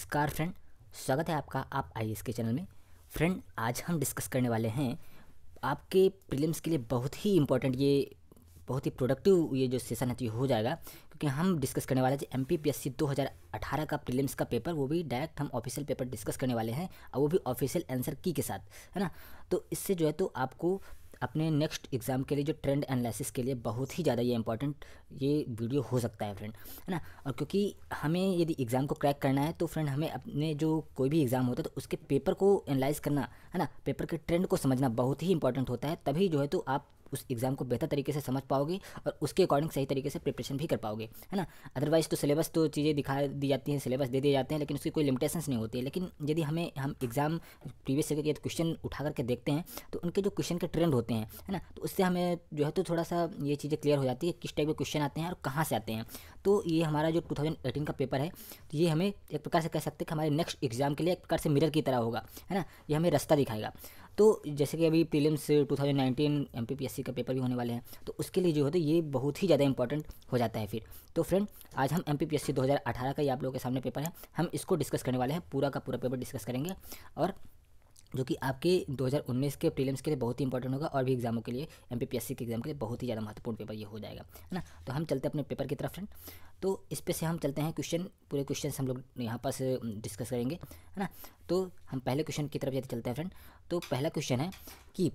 नमस्कार फ्रेंड, स्वागत है आपका आप आईएएस के चैनल में। फ्रेंड, आज हम डिस्कस करने वाले हैं आपके प्रीलिम्स के लिए बहुत ही इम्पोर्टेंट, ये बहुत ही प्रोडक्टिव ये जो सेशन है तो ये हो जाएगा, क्योंकि हम डिस्कस करने वाले हैं एमपीपीएससी 2018 का प्रीलिम्स का पेपर, वो भी डायरेक्ट हम ऑफिशियल पेपर डिस्कस करने वाले हैं और वो भी ऑफिशियल आंसर की के साथ, है ना। तो इससे जो है तो आपको अपने नेक्स्ट एग्ज़ाम के लिए जो ट्रेंड एनालिसिस के लिए बहुत ही ज़्यादा ये इंपॉर्टेंट ये वीडियो हो सकता है फ्रेंड, है ना। और क्योंकि हमें यदि एग्ज़ाम को क्रैक करना है तो फ्रेंड हमें अपने जो कोई भी एग्ज़ाम होता है तो उसके पेपर को एनालाइज करना, है ना, पेपर के ट्रेंड को समझना बहुत ही इंपॉर्टेंट होता है। तभी जो है तो आप उस एग्ज़ाम को बेहतर तरीके से समझ पाओगे और उसके अकॉर्डिंग सही तरीके से प्रिपरेशन भी कर पाओगे, है ना। अदरवाइज़ तो सिलेबस तो चीज़ें दिखा दी जाती हैं, सिलेबस दे दिए जाते हैं, लेकिन उसकी कोई लिमिटेशंस नहीं होती है। लेकिन यदि हम एग्ज़ाम प्रीवियस ईयर के क्वेश्चन उठा करके देखते हैं तो उनके जो क्वेश्चन के ट्रेंड होते हैं, है ना, तो उससे हमें जो है तो थोड़ा सा ये चीज़ें क्लियर हो जाती है किस टाइप के क्वेश्चन आते हैं और कहाँ से आते हैं। तो ये हमारा जो 2018 का पेपर है तो ये हमें एक प्रकार से कह सकते हैं कि हमारे नेक्स्ट एग्ज़ाम के लिए एक प्रकार से मिरर की तरह होगा, है ना। ये हमें रास्ता दिखाएगा। तो जैसे कि अभी प्रीलिम्स 2019 एमपीपीएससी का पेपर भी होने वाले हैं, तो उसके लिए जो है तो ये बहुत ही ज़्यादा इंपॉर्टेंट हो जाता है फिर। तो फ्रेंड, आज हम एमपीपीएससी 2018 का ये आप लोगों के सामने पेपर है, हम इसको डिस्कस करने वाले हैं, पूरा का पूरा पेपर डिस्कस करेंगे, और जो कि आपके 2019 के प्रीलिम्स के लिए बहुत ही इंपॉर्टेंट होगा और भी एग्जामों के लिए, एमपीपीएससी के एग्जाम के लिए बहुत ही ज़्यादा महत्वपूर्ण पेपर ये हो जाएगा, है ना। तो हम चलते हैं अपने पेपर की तरफ फ्रेंड। तो इस पे से हम चलते हैं क्वेश्चन, पूरे क्वेश्चन हम लोग यहाँ पास डिस्कस करेंगे, है ना। तो हम पहले क्वेश्चन की तरफ यदि चलते हैं फ्रेंड, तो पहला क्वेश्चन है कि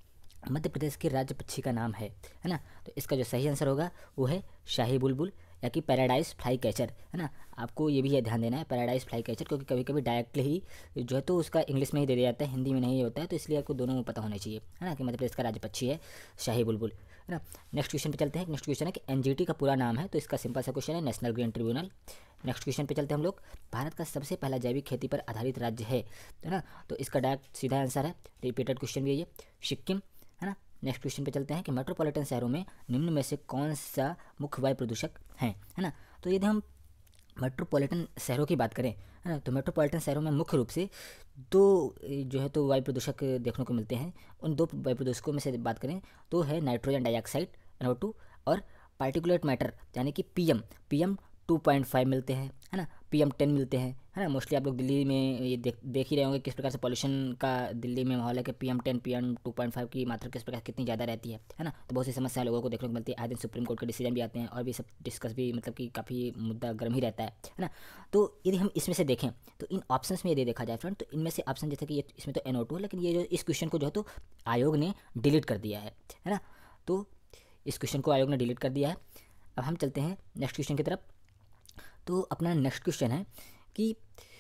मध्य प्रदेश के राज्य पक्षी का नाम है ना। तो इसका जो सही आंसर होगा वो है शाही बुलबुल या कि पैराडाइज फ्लाई कैचर, है ना। आपको ये भी है ध्यान देना है पैराडाइज फ्लाई कैचर, क्योंकि कभी कभी डायरेक्टली ही जो है तो उसका इंग्लिश में ही दे दिया जाता है, हिंदी में नहीं होता है, तो इसलिए आपको दोनों में पता होना चाहिए, है ना, कि मध्य प्रदेश का राज्य पक्षी है शाही बुलबुल, है ना। नेक्स्ट क्वेश्चन पे चलते हैं। नेक्स्ट क्वेश्चन है कि एनजीटी का पूरा नाम है, तो इसका सिंपल सा क्वेश्चन है national green tribunal. Next question पे चलते हैं हम लोग, भारत का सबसे पहला जैविक खेती पर आधारित राज्य है ना। तो इसका डायरेक्ट सीधा आंसर है, रिपीटेड क्वेश्चन भी है ये, सिक्किम, है ना। नेक्स्ट क्वेश्चन पे चलते हैं कि मेट्रोपॉलिटन शहरों में निम्न में से कौन सा मुख्य वायु प्रदूषक है ना। तो यदि हम मेट्रोपॉलिटन शहरों की बात करें, है ना, तो मेट्रोपॉलिटन शहरों में मुख्य रूप से दो जो है तो वायु प्रदूषक देखने को मिलते हैं। उन दो वायु प्रदूषकों में से बात करें तो है नाइट्रोजन डाइऑक्साइड NO2 और पार्टिकुलेट मैटर यानी कि PM 2.5 मिलते हैं, है ना, PM 10 मिलते हैं, है ना। मोस्टली आप लोग दिल्ली में ये देख ही रहे होंगे किस प्रकार से पॉल्यूशन का दिल्ली में माहौल है कि PM 10 PM 2.5 की मात्रा किस प्रकार कितनी ज़्यादा रहती है ना। तो बहुत सी समस्याएं लोगों को देखने को मिलती है, आए दिन सुप्रीम कोर्ट के डिसीजन भी आते हैं और भी सब डिस्कस भी, मतलब कि काफ़ी मुद्दा गर्म ही रहता है ना। तो यदि हम इसमें से देखें तो इन ऑप्शंस में यदि देखा जाए फ्रेंड, तो इनमें से ऑप्शन जैसे कि ये इसमें तो NO2 है, लेकिन ये जो इस क्वेश्चन को जो है तो आयोग ने डिलीट कर दिया है ना। तो इस क्वेश्चन को आयोग ने डिलीट कर दिया है। अब हम चलते हैं नेक्स्ट क्वेश्चन की तरफ। तो अपना नेक्स्ट क्वेश्चन है कि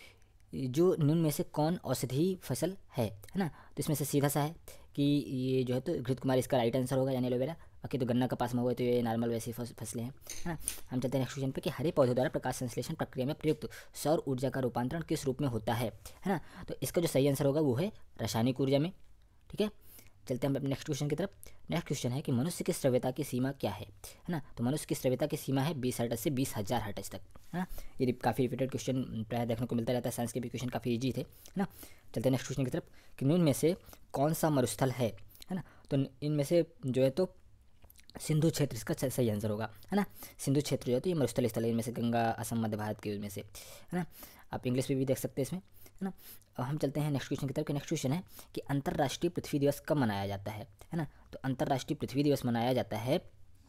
जो निम्न में से कौन औषधीय फसल है ना। तो इसमें से सीधा सा है कि ये जो है तो घृत कुमार इसका राइट आंसर होगा, यानी एलोवेरा। बाकी तो गन्ना कपास में हुआ तो ये नॉर्मल वैसी फसलें हैं, है ना। हम चलते हैं नेक्स्ट क्वेश्चन पे कि हरे पौधों द्वारा प्रकाश संश्लेषण प्रक्रिया में प्रयुक्त सौर ऊर्जा का रूपांतरण किस रूप में होता है ना। तो इसका जो सही आंसर होगा वो है रासायनिक ऊर्जा में, ठीक है। चलते हैं हम नेक्स्ट क्वेश्चन की तरफ। नेक्स्ट क्वेश्चन है कि मनुष्य की श्रव्यता की सीमा क्या है ना। तो मनुष्य की श्रव्यता की सीमा है 20 हर्ट्ज से 20,000 हर्ट्ज तक, है ना। ये काफ़ी रिपीटेड क्वेश्चन प्रायः देखने को मिलता रहता है, साइंस के भी क्वेश्चन काफ़ी ईजी थे, है ना। चलते हैं नेक्स्ट क्वेश्चन की तरफ कि निम्न में से कौन सा मरुस्थल है ना। तो इनमें से जो है तो सिंधु क्षेत्र इसका सही आंसर होगा, है ना। सिंधु क्षेत्र जो है तो ये मरुस्थल स्थल है, इनमें से गंगा असम मध्य भारत के में से, है ना। आप इंग्लिश में भी देख सकते हैं इसमें, है ना। अब हम चलते हैं नेक्स्ट क्वेश्चन की तरफ। कि नेक्स्ट क्वेश्चन है कि अंतर्राष्ट्रीय पृथ्वी दिवस कब मनाया जाता है ना। तो अंतर्राष्ट्रीय पृथ्वी दिवस मनाया जाता है,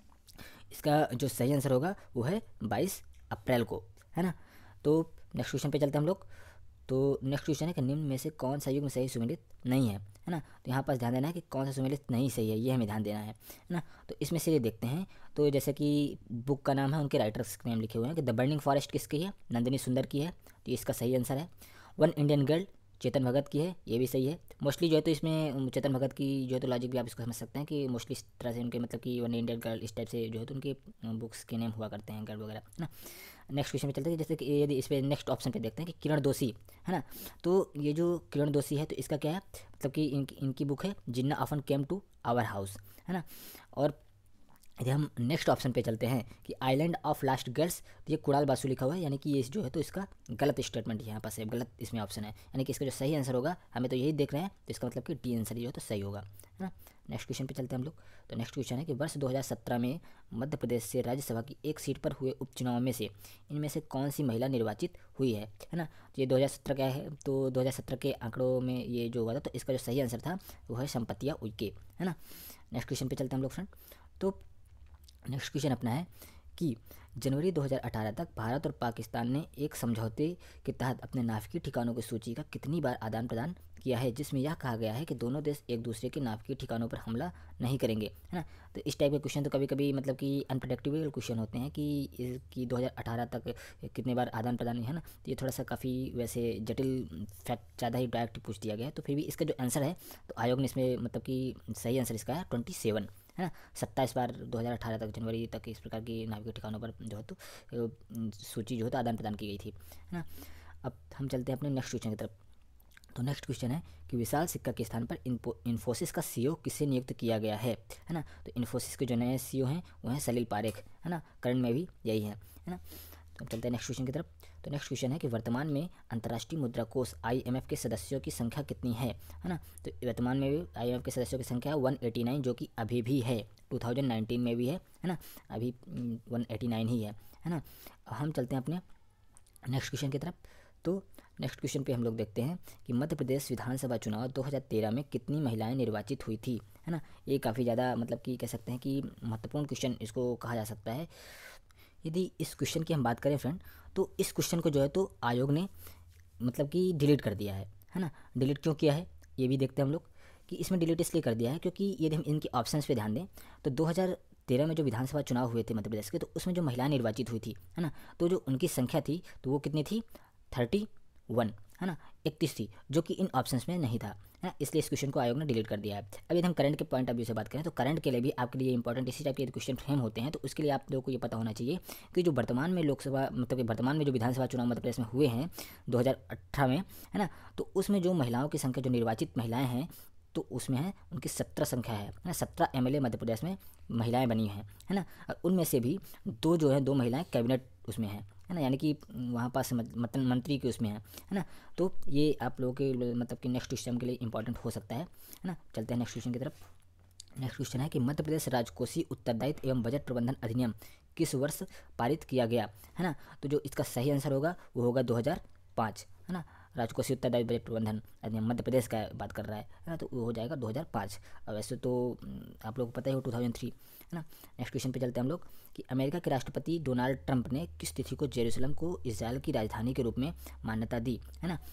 इसका जो सही आंसर होगा वो है 22 अप्रैल को, है ना। तो नेक्स्ट क्वेश्चन पे चलते हैं हम लोग। तो नेक्स्ट क्वेश्चन है कि निम्न में से कौन सा युग्म सही सुमेलित नहीं है ना। तो यहाँ पास ध्यान देना है कि कौन सा सुमेलित नहीं सही है, ये हमें ध्यान देना है ना। तो इसमें से ये देखते हैं, तो जैसे कि बुक का नाम है, उनके राइटर्स के नाम लिखे हुए हैं कि द बर्निंग फॉरेस्ट किसकी है, नंदिनी सुंदर की है, तो इसका सही आंसर है। One Indian girl Chetan Bhagat की है, ये भी सही है। मोस्टली जो है तो इसमें चेतन भगत की जो है तो लॉजिक भी आप इसको समझ सकते हैं कि मोस्टली इस तरह से उनके, मतलब कि वन इंडियन गर्ल इस टाइप से जो है तो उनके बुक्स के नेम हुआ करते हैं, गर्ल वगैरह, है ना। नेक्स्ट क्वेश्चन पे चलते हैं, जैसे कि यदि इस पर नेक्स्ट ऑप्शन पे देखते हैं कि किरण दोषी, है ना। तो ये जो किरण दोषी है तो इसका क्या है, मतलब कि इनकी बुक है Jinnah often came to our house, है ना। और यदि हम नेक्स्ट ऑप्शन पे चलते हैं कि आइलैंड ऑफ लास्ट गर्ल्स, तो ये कुणाल बासु लिखा हुआ है, यानी कि ये जो है तो इसका गलत स्टेटमेंट यहाँ पास है, गलत इसमें ऑप्शन है, यानी कि इसका जो सही आंसर होगा, हमें तो यही देख रहे हैं, तो इसका मतलब कि डी आंसर जो है तो सही होगा, है ना। नेक्स्ट क्वेश्चन पे चलते हैं हम लोग। तो नेक्स्ट क्वेश्चन है कि वर्ष 2017 में मध्य प्रदेश से राज्यसभा की एक सीट पर हुए उपचुनाव में से इनमें से कौन सी महिला निर्वाचित हुई है ना। तो ये 2017 क्या है, तो 2017 के आंकड़ों में ये जो हुआ था, तो इसका जो सही आंसर था वो है संपतिया उइके, है ना। नेक्स्ट क्वेश्चन पे चलते हैं हम लोग फ्रेंड। तो नेक्स्ट क्वेश्चन अपना है कि जनवरी 2018 तक भारत और पाकिस्तान ने एक समझौते के तहत अपने नाभिकीय ठिकानों की सूची का कितनी बार आदान प्रदान किया है, जिसमें यह कहा गया है कि दोनों देश एक दूसरे के नाभिकीय ठिकानों पर हमला नहीं करेंगे, है ना। तो इस टाइप के क्वेश्चन तो कभी कभी मतलब कि अनप्रडिक्टेबल क्वेश्चन होते हैं कि 2018 तक कितने बार आदान प्रदान है ना। तो ये थोड़ा सा काफ़ी वैसे जटिल फैक्ट ज़्यादा ही डायरेक्ट पूछ दिया गया है, तो फिर भी इसका जो आंसर है, तो आयोग ने इसमें मतलब कि सही आंसर इसका है 27, है ना। 27 बार 2018 तक जनवरी तक इस प्रकार की नाभिकीय ठिकानों पर जो है तो सूची जो है तो आदान प्रदान की गई थी, है ना। अब हम चलते हैं अपने नेक्स्ट क्वेश्चन की तरफ। तो नेक्स्ट क्वेश्चन है कि विशाल सिक्का के स्थान पर इन्फोसिस का सीईओ किसे नियुक्त किया गया है ना। तो इन्फोसिस के जो नए सीईओ हैं वो हैं सलील पारेख, है ना। करंट में भी यही है ना। तो हम चलते हैं नेक्स्ट क्वेश्चन की तरफ। तो नेक्स्ट क्वेश्चन है कि वर्तमान में अंतर्राष्ट्रीय मुद्रा कोष IMF के सदस्यों की संख्या कितनी है ना। तो वर्तमान में भी IMF के सदस्यों की संख्या 189, जो कि अभी भी है, 2019 में भी है ना, अभी 189 ही है ना। हम चलते हैं अपने नेक्स्ट क्वेश्चन की तरफ। तो नेक्स्ट क्वेश्चन पे हम लोग देखते हैं कि मध्य प्रदेश विधानसभा चुनाव 2013 में कितनी महिलाएं निर्वाचित हुई थी, है ना। ये काफ़ी ज़्यादा मतलब कि कह सकते हैं कि महत्वपूर्ण क्वेश्चन इसको कहा जा सकता है। यदि इस क्वेश्चन की हम बात करें फ्रेंड, तो इस क्वेश्चन को जो है तो आयोग ने मतलब कि डिलीट कर दिया है ना। डिलीट क्यों किया है ये भी देखते हैं हम लोग, कि इसमें डिलीट इसलिए कर दिया है क्योंकि यदि हम इनके ऑप्शंस पे ध्यान दें, तो 2013 में जो विधानसभा चुनाव हुए थे मध्य प्रदेश के, तो उसमें जो महिलाएं निर्वाचित हुई थी, है ना, तो जो उनकी संख्या थी तो वो कितनी थी, 31, है ना, 31 थी, जो कि इन ऑप्शंस में नहीं था, है ना। इसलिए इस क्वेश्चन को आयोग ने डिलीट कर दिया है। अब यदि हम करंट के पॉइंट ऑफ व्यू से बात करें, तो करंट के लिए भी आपके लिए इंपॉर्टेंट इसी टाइप के क्वेश्चन फ्रेम होते हैं, तो उसके लिए आप लोगों को ये पता होना चाहिए कि जो वर्तमान में लोकसभा मतलब कि वर्तमान में जो विधानसभा चुनाव मध्य प्रदेश में हुए हैं 2018 में, है ना, तो उसमें जो महिलाओं की संख्या, जो निर्वाचित महिलाएं हैं, तो उसमें है उनकी 17 संख्या है ना। 17 MLA मध्य प्रदेश में महिलाएं बनी हैं, है ना। और उनमें से भी दो महिलाएं कैबिनेट उसमें हैं, है ना, यानी कि वहाँ पास मंत्री के उसमें है ना। तो ये आप लोगों के मतलब कि नेक्स्ट क्वेश्चन के लिए इंपॉर्टेंट हो सकता है ना। चलते हैं नेक्स्ट क्वेश्चन की तरफ। नेक्स्ट क्वेश्चन है कि मध्य प्रदेश राजकोषीय उत्तरदायित्व एवं बजट प्रबंधन अधिनियम किस वर्ष पारित किया गया, है ना। तो जो इसका सही आंसर होगा वो होगा 2005, है ना। राजकोषीय उत्तरदायित्व बजट प्रबंधन अधिनियम मध्य प्रदेश का बात कर रहा है ना, तो वो हो जाएगा 2005। और वैसे तो आप लोग को पता ही हो 2003, है ना। नेक्स्ट क्वेश्चन पे चलते हैं हम लोग कि अमेरिका के राष्ट्रपति डोनाल्ड ट्रंप ने किस तिथि को जेरूसलम को इजराइल की राजधानी के रूप में मान्यता दी, है ना।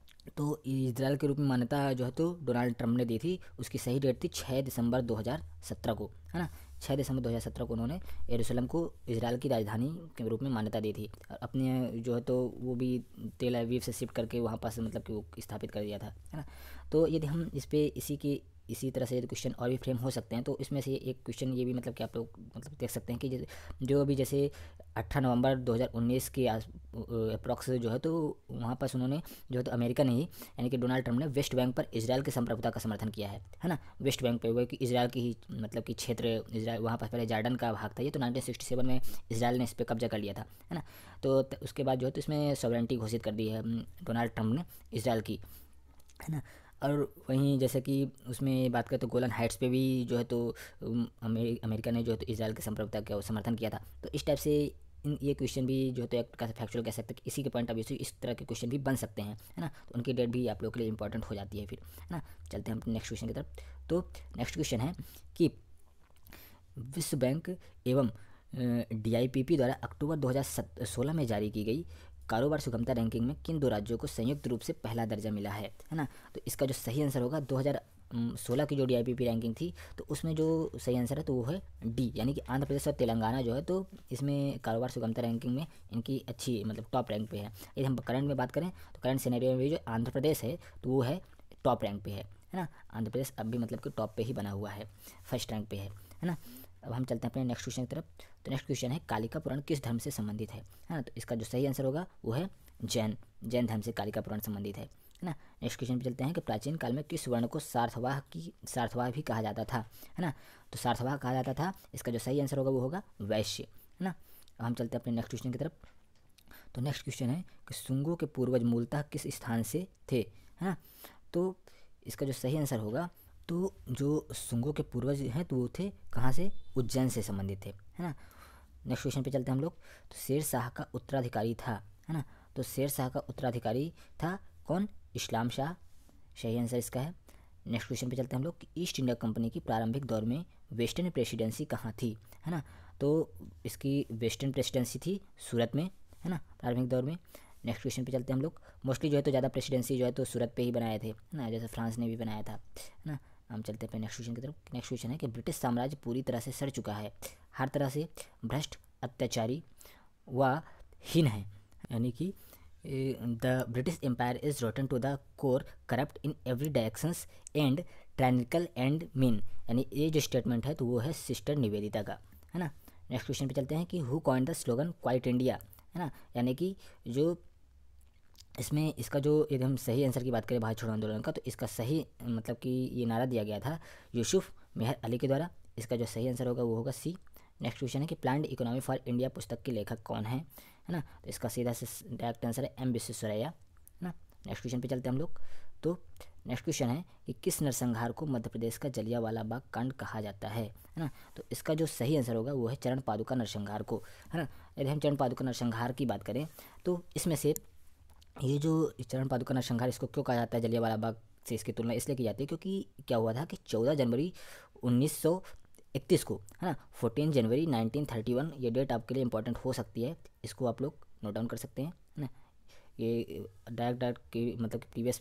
तो इजराइल के रूप में मान्यता जो है तो डोनाल्ड ट्रंप ने दी थी, उसकी सही डेट थी 6 दिसंबर 2017 को, है ना। 6 दिसंबर 2017 को उन्होंने यरूशलेम को इजराइल की राजधानी के रूप में मान्यता दी थी। और अपने जो है तो वो भी तेल अवीव से शिफ्ट करके वहाँ पास मतलब कि वो स्थापित कर दिया था, है ना। तो यदि हम इस पे इसी तरह से यदि क्वेश्चन और भी फ्रेम हो सकते हैं, तो इसमें से एक क्वेश्चन ये भी मतलब कि आप लोग मतलब देख सकते हैं कि जो अभी जैसे 18 नवंबर 2019 के अप्रॉक्स जो है तो वहाँ पास उन्होंने जो है तो अमेरिका ने ही, यानी कि डोनाल्ड ट्रंप ने वेस्ट बैंक पर इजराइल के संप्रभुता का समर्थन किया है ना। वेस्ट बैंक पे हुआ कि इजराइल की ही मतलब कि क्षेत्र, इजराइल वहाँ पास पहले जॉर्डन का भाग था ये, तो 1967 में इजराइल ने इस पर कब्जा कर लिया था, है ना। तो उसके बाद जो है तो इसमें सॉवरेंटी घोषित कर दी है डोनाल्ड ट्रंप ने इजराइल की, है ना। और वहीं जैसे कि उसमें बात करें तो गोलन हाइट्स पे भी जो है तो अमेरिका ने जो है तो इजराइल के संप्रभुता का समर्थन किया था। तो इस टाइप से ये क्वेश्चन भी जो है तो एक फैक्चुअल कह सकते हैं कि इसी के पॉइंट ऑफ व्यू से इस तरह के क्वेश्चन भी बन सकते हैं, है ना। तो उनकी डेट भी आप लोग के लिए इंपॉर्टेंट हो जाती है फिर, है ना। चलते हैं हम नेक्स्ट क्वेश्चन की तरफ। तो नेक्स्ट क्वेश्चन है कि विश्व बैंक एवं DIPP द्वारा अक्टूबर 2016 में जारी की गई कारोबार सुगमता रैंकिंग में किन 2 राज्यों को संयुक्त रूप से पहला दर्जा मिला है ना। तो इसका जो सही आंसर होगा 2016 की जो DIPP रैंकिंग थी, तो उसमें जो सही आंसर है तो वो है D, यानी कि आंध्र प्रदेश और तेलंगाना जो है तो इसमें कारोबार सुगमता रैंकिंग में इनकी अच्छी मतलब टॉप रैंक पे है। यदि हम करंट में बात करें तो करंट सिनेरियो में भी जो आंध्र प्रदेश है तो वो है टॉप रैंक पे है ना। आंध्र प्रदेश अब भी मतलब कि टॉप पे ही बना हुआ है, फर्स्ट रैंक पे है ना। अब हम चलते हैं अपने नेक्स्ट क्वेश्चन की तरफ। तो नेक्स्ट क्वेश्चन है कालिका पुराण किस धर्म से संबंधित है ना। तो इसका जो सही आंसर होगा वो है जैन धर्म से कालिका पुराण संबंधित है है ना। नेक्स्ट क्वेश्चन पे चलते हैं कि प्राचीन काल में किस वर्ण को सार्थवाह भी कहा जाता था, है ना। तो सार्थवाह कहा जाता था, इसका जो सही आंसर होगा वो होगा वैश्य, है ना। अब हम चलते हैं अपने नेक्स्ट क्वेश्चन की तरफ। तो नेक्स्ट क्वेश्चन है कि शुंगों के पूर्वज मूलतः किस स्थान से थे, है ना। तो इसका जो सही आंसर होगा, तो जो शुंगों के पूर्वज हैं तो वो थे कहाँ से, उज्जैन से संबंधित थे, है ना। नेक्स्ट क्वेश्चन पे चलते हैं हम लोग। तो शेर शाह का उत्तराधिकारी था, है ना। तो शेर शाह का उत्तराधिकारी था कौन, इस्लाम शाह, सही आंसर इसका है। नेक्स्ट क्वेश्चन पे चलते हैं हम लोग कि ईस्ट इंडिया कंपनी की प्रारंभिक दौर में वेस्टर्न प्रेसिडेंसी कहाँ थी, है ना। तो इसकी वेस्टर्न प्रेसिडेंसी थी सूरत में, है ना, प्रारंभिक दौर में। नेक्स्ट क्वेश्चन पे चलते हैं हम लोग। मोस्टली जो है तो ज़्यादा प्रेसिडेंसी जो है तो सूरत पे ही बनाए थे, है ना, जैसे फ्रांस ने भी बनाया था, है ना। हम चलते हैं नेक्स्ट क्वेश्चन की तरफ। नेक्स्ट क्वेश्चन है कि ब्रिटिश साम्राज्य पूरी तरह से सड़ चुका है, हर तरह से भ्रष्ट, अत्याचारी व हीन है, यानी कि the British empire is rotten to the core, corrupt in every directions and tyrannical and mean, यानी ये जो स्टेटमेंट है तो वो है सिस्टर निवेदिता का, है ना। नेक्स्ट क्वेश्चन पे चलते हैं कि who coined the slogan quit India, है ना, यानी कि जो इसमें इसका जो यदि हम सही आंसर की बात करें भारत छोड़ो आंदोलन का, तो इसका सही मतलब कि ये नारा दिया गया था यूसुफ मेहर अली के द्वारा। इसका जो सही आंसर होगा वो होगा सी। नेक्स्ट क्वेश्चन है कि प्लान्ड इकोनॉमी फॉर इंडिया पुस्तक के लेखक कौन है ना। तो इसका सीधा से डायरेक्ट आंसर है एम विश्वेश्वरैया, है ना। नेक्स्ट क्वेश्चन पे चलते हैं हम लोग। तो नेक्स्ट क्वेश्चन है कि किस नरसंहार को मध्य प्रदेश का जलियांवाला बाग कांड कहा जाता है ना। तो इसका जो सही आंसर होगा वो है चरण पादुका नरसंहार को, है ना। यदि हम चरण पादुका नरसंहार की बात करें तो इसमें से ये जो चरण पादुका नरसंहार इसको क्यों कहा जाता है जलियांवाला बाग से, इसकी तुलना इसलिए की जाती है क्योंकि क्या हुआ था कि 14 जनवरी 1931 को, है ना, 14 जनवरी 1931, ये डेट आपके लिए इंपॉर्टेंट हो सकती है, इसको आप लोग नोट डाउन कर सकते हैं, है ना। ये डायरेक्ट के मतलब प्रीवियस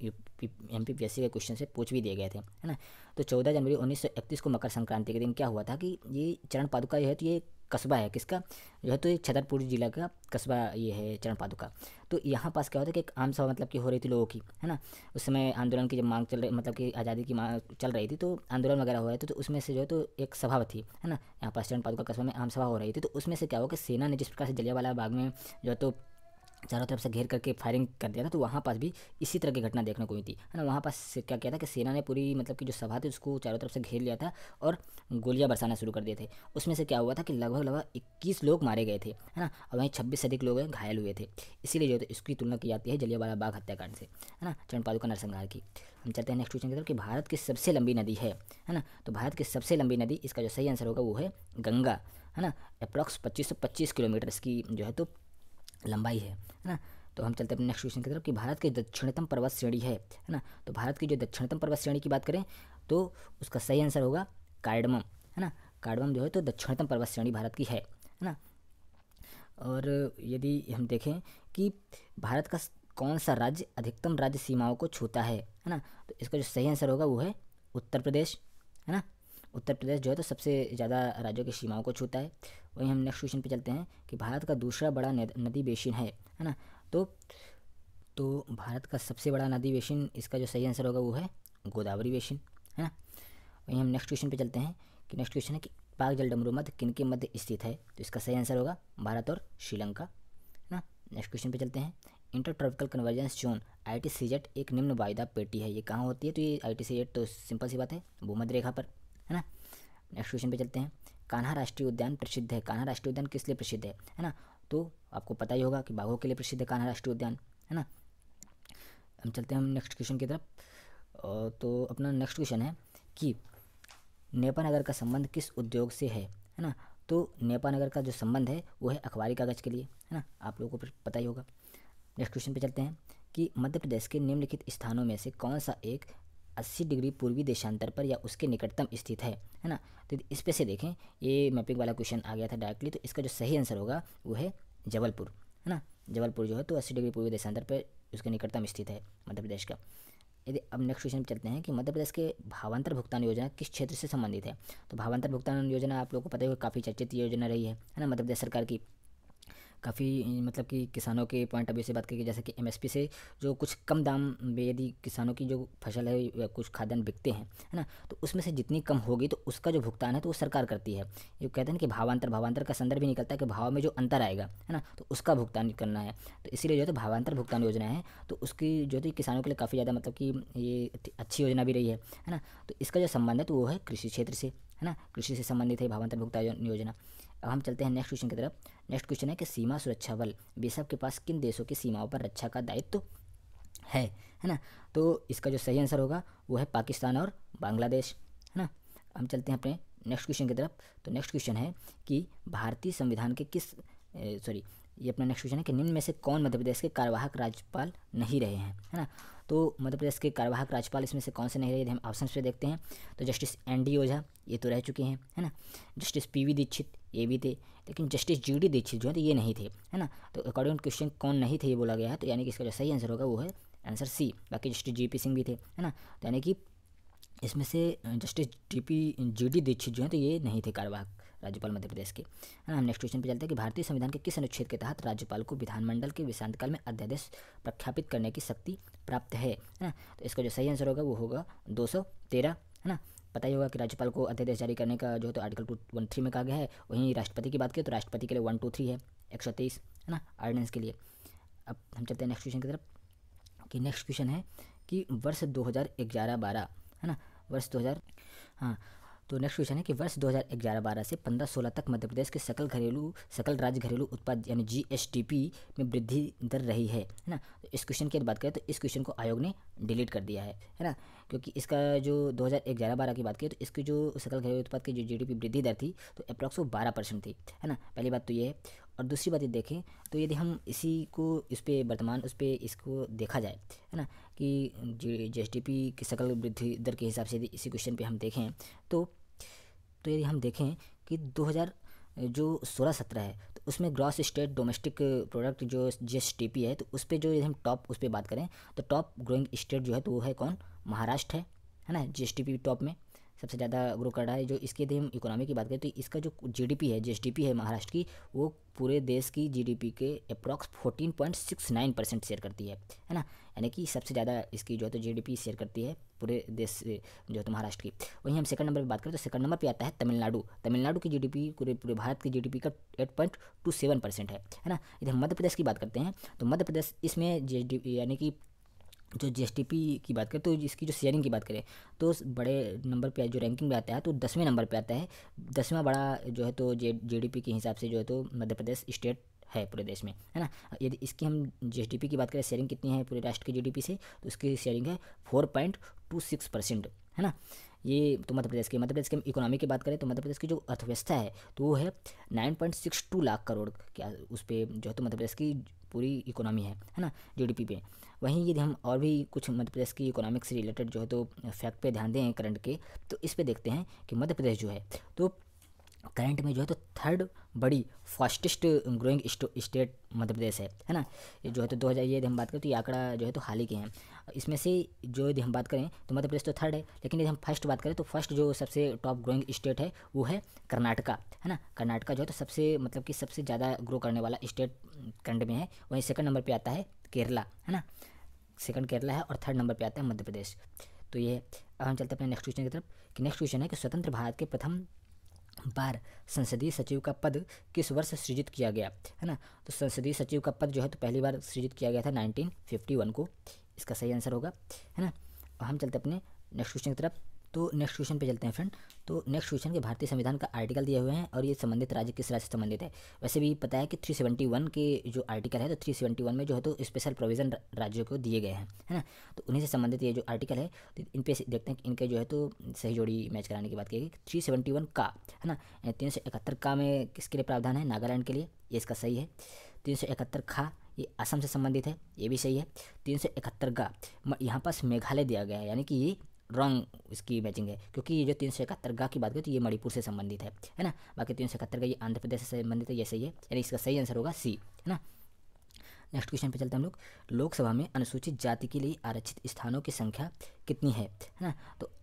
MPPSC के क्वेश्चन से पूछ भी दिए गए थे, है ना। तो 14 जनवरी 1931 को मकर संक्रांति के दिन क्या हुआ था कि ये चरण पादुका जो है तो ये कस्बा है किसका, जो है तो ये छतरपुर जिला का कस्बा ये है चरण पादुका। तो यहाँ पास क्या होता है कि एक आम सभा मतलब कि हो रही थी लोगों की, है ना। उस समय आंदोलन की जब मांग चल रही, मतलब कि आज़ादी की मांग चल रही थी, तो आंदोलन वगैरह हो रहे थे, तो उसमें से जो है तो एक सभा थी, है ना, यहाँ पास चरण पादुका कस्बा में आम सभा हो रही थी। तो उसमें से क्या हुआ कि सेना ने जिस प्रकार से जलियांवाला बाग में जो है तो चारों तरफ से घेर करके फायरिंग कर दिया था, तो वहाँ पास भी इसी तरह की घटना देखने को हुई थी, है ना। वहाँ पास क्या किया था कि सेना ने पूरी मतलब कि जो सभा थी उसको चारों तरफ से घेर लिया था और गोलियां बरसाना शुरू कर दिए थे। उसमें से क्या हुआ था कि लगभग 21 लोग मारे गए थे, है ना, और वहीं 26 से अधिक लोग घायल हुए थे। इसीलिए जो है तो इसकी तुलना की जाती है जलियांवाला बाग हत्याकांड से, है ना, चरण पादुका नरसंहार की। हम चलते हैं नेक्स्ट क्वेश्चन की तरफ कि भारत की सबसे लंबी नदी है ना। तो भारत की सबसे लंबी नदी, इसका जो सही आंसर होगा वो है गंगा, है ना। अप्रॉक्स 2525 किलोमीटर की जो है तो लंबाई है ना। तो हम चलते हैं नेक्स्ट क्वेश्चन की तरफ कि भारत की दक्षिणतम पर्वत श्रेणी है ना। तो भारत की जो दक्षिणतम पर्वत श्रेणी की बात करें तो उसका सही आंसर होगा कार्डमम, है ना। कार्डमम जो है तो दक्षिणतम पर्वत श्रेणी भारत की है ना। और यदि हम देखें कि भारत का कौन सा राज्य अधिकतम राज्य सीमाओं को छूता है ना, तो इसका जो सही आंसर होगा वो है उत्तर प्रदेश, है ना। उत्तर प्रदेश जो है तो सबसे ज़्यादा राज्यों की सीमाओं को छूता है। वहीं हम नेक्स्ट क्वेश्चन पे चलते हैं कि भारत का दूसरा बड़ा नदी बेसिन है ना। तो भारत का सबसे बड़ा नदी बेसिन, इसका जो सही आंसर होगा वो है गोदावरी बेसिन, है ना। वहीं हम नेक्स्ट क्वेश्चन पे चलते हैं कि नेक्स्ट क्वेश्चन है कि पाक जलडमरू मध्य किन के मध्य स्थित है, तो इसका सही आंसर होगा भारत और श्रीलंका, है ना। नेक्स्ट क्वेश्चन पे चलते हैं। Inter tropical convergence zone ITCZ एक निम्न वायदा पेटी है, ये कहाँ होती है, तो ये ITCZ तो सिंपल सी बात है भूमध्य रेखा पर, है ना। नेक्स्ट क्वेश्चन पे चलते हैं। कान्हा राष्ट्रीय उद्यान प्रसिद्ध है, कान्हा राष्ट्रीय उद्यान किस लिए प्रसिद्ध है ना। तो आपको पता ही होगा कि बाघों के लिए प्रसिद्ध है कान्हा राष्ट्रीय उद्यान, है ना। हम चलते हैं हम नेक्स्ट क्वेश्चन की तरफ। तो अपना नेक्स्ट क्वेश्चन है कि नेपानगर का संबंध किस उद्योग से है ना। तो नेपानगर का जो संबंध है वो है अखबारी कागज़ के लिए, है ना, आप लोगों को पता ही होगा। नेक्स्ट क्वेश्चन पे चलते हैं कि मध्य प्रदेश के निम्नलिखित स्थानों में से कौन सा एक 80 डिग्री पूर्वी देशांतर पर या उसके निकटतम स्थित है ना। तो इस पे से देखें, ये मैपिंग वाला क्वेश्चन आ गया था डायरेक्टली, तो इसका जो सही आंसर होगा वो है जबलपुर, है ना। जबलपुर जो है तो 80 डिग्री पूर्वी देशांतर पर उसके निकटतम स्थित है मध्य प्रदेश का। यदि अब नेक्स्ट क्वेश्चन पे चलते हैं कि मध्य प्रदेश के भावांतर भुगतान योजना किस क्षेत्र से संबंधित है। तो भावांतर भुगतान योजना आप लोगों को पता है काफ़ी चर्चित योजना रही है ना, मध्य प्रदेश सरकार की। काफ़ी मतलब कि किसानों के पॉइंट ऑफ व्यू से बात करें, जैसे कि एमएसपी से जो कुछ कम दाम में यदि किसानों की जो फसल है या कुछ खाद्यान्न बिकते हैं, है ना, तो उसमें से जितनी कम होगी तो उसका जो भुगतान है तो वो सरकार करती है। ये कहते हैं ना कि भावांतर का संदर्भ भी निकलता है कि भाव में जो अंतर आएगा, है ना, तो उसका भुगतान करना है। तो इसीलिए जो है तो भावांतर भुगतान योजना है, तो उसकी जो है किसानों के लिए काफ़ी ज़्यादा मतलब कि ये अच्छी योजना भी रही है ना। तो इसका जो संबंध है तो वो है कृषि क्षेत्र से, है ना, कृषि से संबंधित है भावांतर भुगतान योजना। अब हम चलते हैं नेक्स्ट क्वेश्चन की तरफ। नेक्स्ट क्वेश्चन है कि सीमा सुरक्षा बल बीएसएफ के पास किन देशों की सीमाओं पर रक्षा का दायित्व है ना। तो इसका जो सही आंसर होगा वो है पाकिस्तान और बांग्लादेश, है ना। हम चलते हैं अपने नेक्स्ट क्वेश्चन की तरफ। तो नेक्स्ट क्वेश्चन है कि भारतीय संविधान के ये अपना नेक्स्ट क्वेश्चन है कि निम्न में से कौन मध्य प्रदेश के कार्यवाहक राज्यपाल नहीं रहे हैं, है ना। तो मध्य प्रदेश के कार्यवाहक राज्यपाल इसमें से कौन से नहीं रहे, हम ऑप्शन पे देखते हैं। तो जस्टिस एन.डी. ओझा ये तो रह चुके हैं, है ना। Justice PV. दीक्षित ये भी थे, लेकिन जस्टिस जी.डी. दीक्षित जो है तो ये नहीं थे, है ना। तो अकॉर्डिंग टू क्वेश्चन कौन नहीं थे ये बोला गया है, तो यानी कि इसका जो सही आंसर होगा वो है आंसर सी। बाकी जस्टिस जी.पी. सिंह भी थे, है ना। तो यानी कि इसमें से जस्टिस जी.डी. दीक्षित जो है तो ये नहीं थे कार्यवाहक राज्यपाल मध्य प्रदेश के, है ना। हम नेक्स्ट क्वेश्चन पे चलते हैं कि भारतीय संविधान के किस अनुच्छेद के तहत राज्यपाल को विधानमंडल के विश्रांतकाल में अध्यादेश प्रख्यापित करने की शक्ति प्राप्त है ना। तो इसका जो सही आंसर होगा वो होगा 213, है ना। पता ही होगा कि राज्यपाल को अध्यादेश जारी करने का जो है तो आर्टिकल 213 में कहा गया है। वहीं राष्ट्रपति की बात करें तो राष्ट्रपति के लिए 123 है, 123, है ना, ऑर्डिनेंस के लिए। अब हम चलते हैं नेक्स्ट क्वेश्चन की तरफ कि नेक्स्ट क्वेश्चन है कि वर्ष 2011-12, है ना, वर्ष 2000, हाँ, तो नेक्स्ट क्वेश्चन है कि वर्ष 2011-12 से 15-16 तक मध्य प्रदेश के सकल राज्य घरेलू उत्पाद यानी जीएसडीपी में वृद्धि दर रही है ना। तो इस क्वेश्चन की बात करें तो इस क्वेश्चन को आयोग ने डिलीट कर दिया है ना, क्योंकि इसका जो 2011-12 की बात करें तो इसकी जो सकल घरेलू उत्पाद की जो जीडीपी वृद्धि दर थी तो अप्रॉक्स 12% थी, है ना। पहली बात तो ये है। और दूसरी बात ये देखें तो यदि हम इसी को इस पर वर्तमान उस पर इसको देखा जाए, है ना, कि जीएसडीपी की सकल वृद्धि दर के हिसाब से यदि इसी क्वेश्चन पे हम देखें तो यदि हम देखें कि 2016-17 है तो उसमें ग्रॉस स्टेट डोमेस्टिक प्रोडक्ट जो जीएसडीपी है तो उस पर जो यदि हम टॉप उस पर बात करें तो टॉप ग्रोइंग स्टेट जो है तो वो है कौन, महाराष्ट्र है ना। जीएसडीपी टॉप में सबसे ज़्यादा ग्रो कर रहा है। जो इसके यदि हम इकोनॉमी की बात करें तो इसका जो जीडीपी है जीएसडीपी है महाराष्ट्र की वो पूरे देश की जीडीपी के अप्रॉक्स 14.69% शेयर करती है ना। यानी कि सबसे ज़्यादा इसकी जो है तो जीडीपी शेयर करती है पूरे देश से जो है तो महाराष्ट्र की। वहीं हम सेकंड नंबर पर बात करें तो सेकंड नंबर पे आता है तमिलनाडु की जीडीपी पूरे भारत की जीडीपी का 8.27% है ना। यदि हम मध्य प्रदेश की बात करते हैं तो मध्य प्रदेश इसमें जीडीपी यानी कि जो जीएसडीपी की बात करें तो इसकी जो शेयरिंग की बात करें तो बड़े नंबर पे जो रैंकिंग में आता है तो 10वें नंबर पे आता है। 10वां बड़ा जो है तो जीडीपी के हिसाब से जो है तो मध्य प्रदेश स्टेट है पूरे देश में, है ना। यदि इसकी हम जीएसडीपी की बात करें शेयरिंग कितनी है पूरे राष्ट्र की जीडीपी से तो इसकी शेयरिंग है 4.26%, है ना। ये तो मध्य प्रदेश की हम इकोनॉमी की बात करें तो मध्य प्रदेश की जो अर्थव्यवस्था है तो वो है 9.62 लाख करोड़ क्या उस पर जो है तो मध्य प्रदेश की पूरी इकोनॉमी है ना जीडीपी पे। वहीं यदि हम और भी कुछ मध्य प्रदेश की इकोनॉमिक्स से रिलेटेड जो है तो फैक्ट पे ध्यान दें करंट के तो इस पे देखते हैं कि मध्य प्रदेश जो है तो करंट में जो है तो थर्ड बड़ी fastest growing state Madhya Pradesh है ना। ये जो है तो 2000 यदि हम बात करें तो ये आंकड़ा जो है तो हाल ही के हैं। इसमें से जो यदि हम बात करें तो मध्य प्रदेश तो थर्ड है, लेकिन यदि हम फर्स्ट बात करें तो फर्स्ट जो सबसे टॉप ग्रोइंग स्टेट है वो है कर्नाटका, है ना। कर्नाटका जो है तो सबसे मतलब कि सबसे ज़्यादा ग्रो करने वाला स्टेट करंट में है। वहीं सेकंड नंबर पर आता है केरला, है ना, सेकंड केरला है और थर्ड नंबर पे आता है मध्य प्रदेश। तो ये अब हम चलते हैं अपने नेक्स्ट क्वेश्चन की तरफ कि नेक्स्ट क्वेश्चन है कि स्वतंत्र भारत के प्रथम बार संसदीय सचिव का पद किस वर्ष सृजित किया गया, है ना। तो संसदीय सचिव का पद जो है तो पहली बार सृजित किया गया था 1951 को, इसका सही आंसर होगा, है ना। और हम चलते अपने नेक्स्ट क्वेश्चन की तरफ। तो नेक्स्ट क्वेश्चन पे चलते हैं फ्रेंड। तो नेक्स्ट क्वेश्चन के भारतीय संविधान का आर्टिकल दिए हुए हैं और ये संबंधित राज्य किस राज्य से संबंधित है। वैसे भी पता है कि 371 के जो आर्टिकल है तो 371 में जो है तो स्पेशल प्रोविज़न राज्यों को दिए गए हैं, है ना। तो उन्हीं से संबंधित ये जो आर्टिकल है तो इन पे देखते हैं कि इनके जो है तो सही जोड़ी मैच कराने की बात की 371 का, है ना। 371 का में किसके लिए प्रावधान है, नागालैंड के लिए, ये इसका सही है। 371 खा ये असम से संबंधित है, ये भी सही है। 371 गा यहाँ पास मेघालय दिया गया है, यानी कि ये रॉन्ग इसकी मैचिंग है, क्योंकि ये जो 371 गा की बात करें तो ये मणिपुर से संबंधित है ना। बाकी 371 का ये आंध्र प्रदेश से संबंधित है, ये सही है, यानी इसका सही आंसर होगा सी, है ना। नेक्स्ट क्वेश्चन पे चलते हैं हम लोग। लोकसभा में अनुसूचित जाति के लिए आरक्षित स्थानों की संख्या कितनी है ना। तो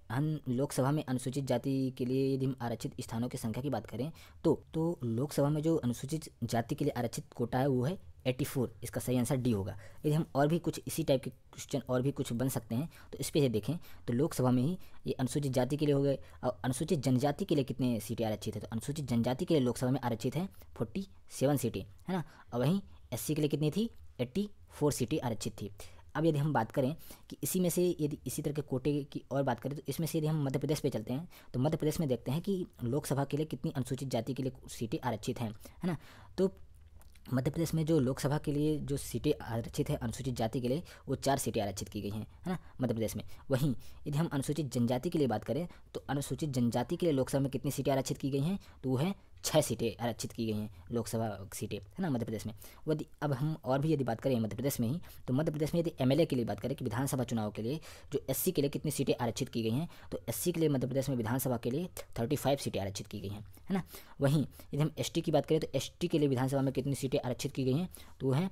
हम लोकसभा में अनुसूचित जाति के लिए यदि हम आरक्षित स्थानों की संख्या की बात करें तो लोकसभा में जो अनुसूचित जाति के लिए आरक्षित कोटा है वो है 84। इसका सही आंसर डी होगा। यदि हम और भी कुछ इसी टाइप के क्वेश्चन और भी कुछ बन सकते हैं तो इस पे ये देखें तो लोकसभा में ही ये अनुसूचित जाति के लिए हो गए। और अनुसूचित जनजाति के लिए कितने सीटें आरक्षित है, तो अनुसूचित जनजाति के लिए लोकसभा में आरक्षित है 47 सीटें, है ना। और वहीं एससी के लिए कितनी थी, 84 सीटें आरक्षित थी। अब यदि हम बात करें कि इसी में से यदि इसी तरह के कोटे की और बात करें तो इसमें से यदि हम मध्य प्रदेश पे चलते हैं तो मध्य प्रदेश में देखते हैं कि लोकसभा के लिए कितनी अनुसूचित जाति के लिए सीटें आरक्षित हैं, है ना। तो मध्य प्रदेश में जो लोकसभा के लिए जो सीटें आरक्षित है अनुसूचित जाति के लिए वो 4 सीटें आरक्षित की गई हैं, है ना, मध्य प्रदेश में। वहीं यदि हम अनुसूचित जनजाति के लिए बात करें तो अनुसूचित जनजाति के लिए लोकसभा में कितनी सीटें आरक्षित की गई हैं, तो वो है 6 सीटें आरक्षित की गई हैं लोकसभा सीटें, है ना, मध्य प्रदेश में। यदि अब हम और भी यदि बात करें मध्य प्रदेश में ही तो मध्य प्रदेश में यदि एमएलए के लिए बात करें कि विधानसभा चुनाव के लिए जो एससी के लिए कितनी सीटें आरक्षित की गई हैं, तो एससी के लिए मध्य प्रदेश में विधानसभा के लिए 35 सीटें आरक्षित की गई हैं, है ना। वहीं यदि हम एसटी की बात करें तो एसटी के लिए विधानसभा में कितनी सीटें आरक्षित की गई हैं, तो वो हैं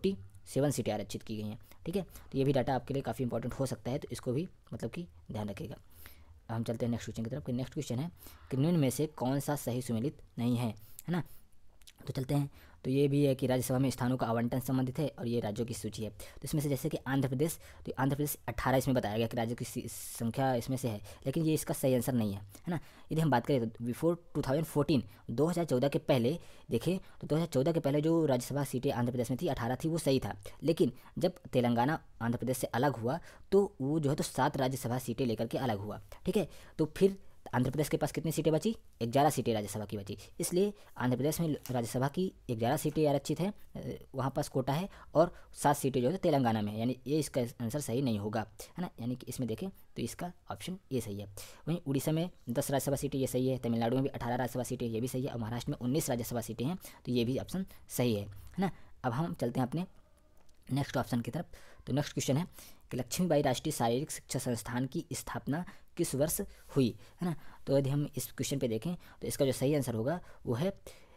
47 सीटें आरक्षित की गई हैं, ठीक है। तो ये भी डाटा आपके लिए काफ़ी इंपॉर्टेंट हो सकता है, तो इसको भी मतलब कि ध्यान रखिएगा। हम चलते हैं नेक्स्ट क्वेश्चन की तरफ। नेक्स्ट क्वेश्चन है कि निम्न में से कौन सा सही सुमेलित नहीं है ना। तो चलते हैं। तो ये भी है कि राज्यसभा में स्थानों का आवंटन संबंधित है और ये राज्यों की सूची है। तो इसमें से जैसे कि आंध्र प्रदेश, तो आंध्र प्रदेश 18 इसमें बताया गया कि राज्यों की संख्या इसमें से है, लेकिन ये इसका सही आंसर नहीं है, है ना। यदि हम बात करें तो बिफोर 2014 2014 के पहले देखें तो 2014 के पहले जो राज्यसभा सीटें आंध्र प्रदेश में थी 18 थी, वो सही था। लेकिन जब तेलंगाना आंध्र प्रदेश से अलग हुआ तो वो जो है तो 7 राज्यसभा सीटें लेकर के अलग हुआ, ठीक है। तो फिर आंध्र प्रदेश के पास कितनी सीटें बची, 11 सीटें राज्यसभा की बची। इसलिए आंध्र प्रदेश में राज्यसभा की 11 सीटें आरक्षित हैं, वहाँ पास कोटा है, और 7 सीटें जो है तेलंगाना में है, यानी ये इसका आंसर सही नहीं होगा, है ना। यानी कि इसमें देखें तो इसका ऑप्शन ये सही है। वहीं उड़ीसा में 10 राज्यसभा सीटें, ये सही है। तमिलनाडु में भी 18 राज्यसभा सीटें, ये भी सही है। और महाराष्ट्र में 19 राज्यसभा सीटें हैं, तो ये भी ऑप्शन सही है ना। अब हम चलते हैं अपने नेक्स्ट ऑप्शन की तरफ। तो नेक्स्ट क्वेश्चन है कि लक्ष्मीबाई राष्ट्रीय शारीरिक शिक्षा संस्थान की स्थापना किस वर्ष हुई, है ना। तो यदि हम इस क्वेश्चन पे देखें तो इसका जो सही आंसर होगा वो है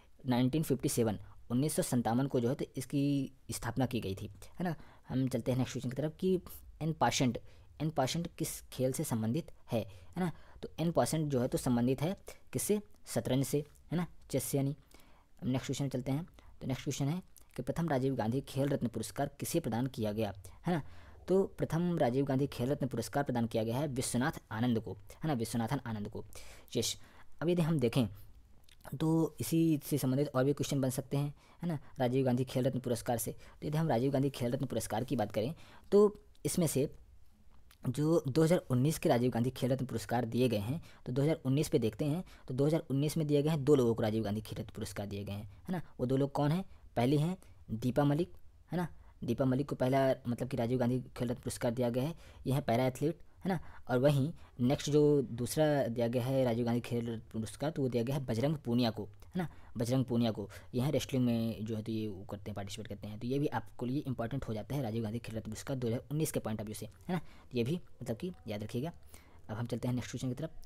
1957 1957 को जो है तो इसकी स्थापना की गई थी, है ना। हम चलते हैं नेक्स्ट क्वेश्चन की तरफ कि एन पाशेंट किस खेल से संबंधित है ना। तो एन पाशेंट जो है तो संबंधित है किससे, शतरंज से, है ना, चेस से। यानी नेक्स्ट क्वेश्चन चलते हैं। तो नेक्स्ट क्वेश्चन है कि प्रथम राजीव गांधी खेल रत्न पुरस्कार किसे प्रदान किया गया, है ना। तो प्रथम राजीव गांधी खेल रत्न पुरस्कार प्रदान किया गया है विश्वनाथ आनंद को, है ना, विश्वनाथन आनंद को। यस। अब यदि हम देखें तो इसी से संबंधित और भी क्वेश्चन बन सकते हैं, है ना, राजीव गांधी खेल रत्न पुरस्कार से। तो यदि हम राजीव गांधी खेल रत्न पुरस्कार की बात करें तो इसमें से जो 2019 के राजीव गांधी खेल रत्न पुरस्कार दिए गए हैं, तो 2019 पे देखते हैं तो 2019 में दिए गए हैं 2 लोगों को राजीव गांधी खेल रत्न पुरस्कार दिए गए हैं, है ना। वो 2 लोग कौन हैं, पहली हैं दीपा मलिक, है ना। दीपा मलिक को पहला मतलब कि राजीव गांधी खेल रत्न पुरस्कार दिया गया है, यह है पैरा एथलीट, है ना। और वहीं नेक्स्ट जो दूसरा दिया गया है राजीव गांधी खेल रत्न पुरस्कार तो वो दिया गया है बजरंग पूनिया को, है ना, बजरंग पूनिया को। यह है रेस्लिंग में जो है तो ये वो करते हैं, पार्टिसिपेट करते हैं। तो ये भी आपको लिए इंपॉर्टेंट हो जाता है राजीव गांधी खेल रत्न पुरस्कार 2019 के पॉइंट ऑफ व्यू से, है ना। ये भी मतलब कि याद रखिएगा। अब हम चलते हैं नेक्स्ट क्वेश्चन की तरफ।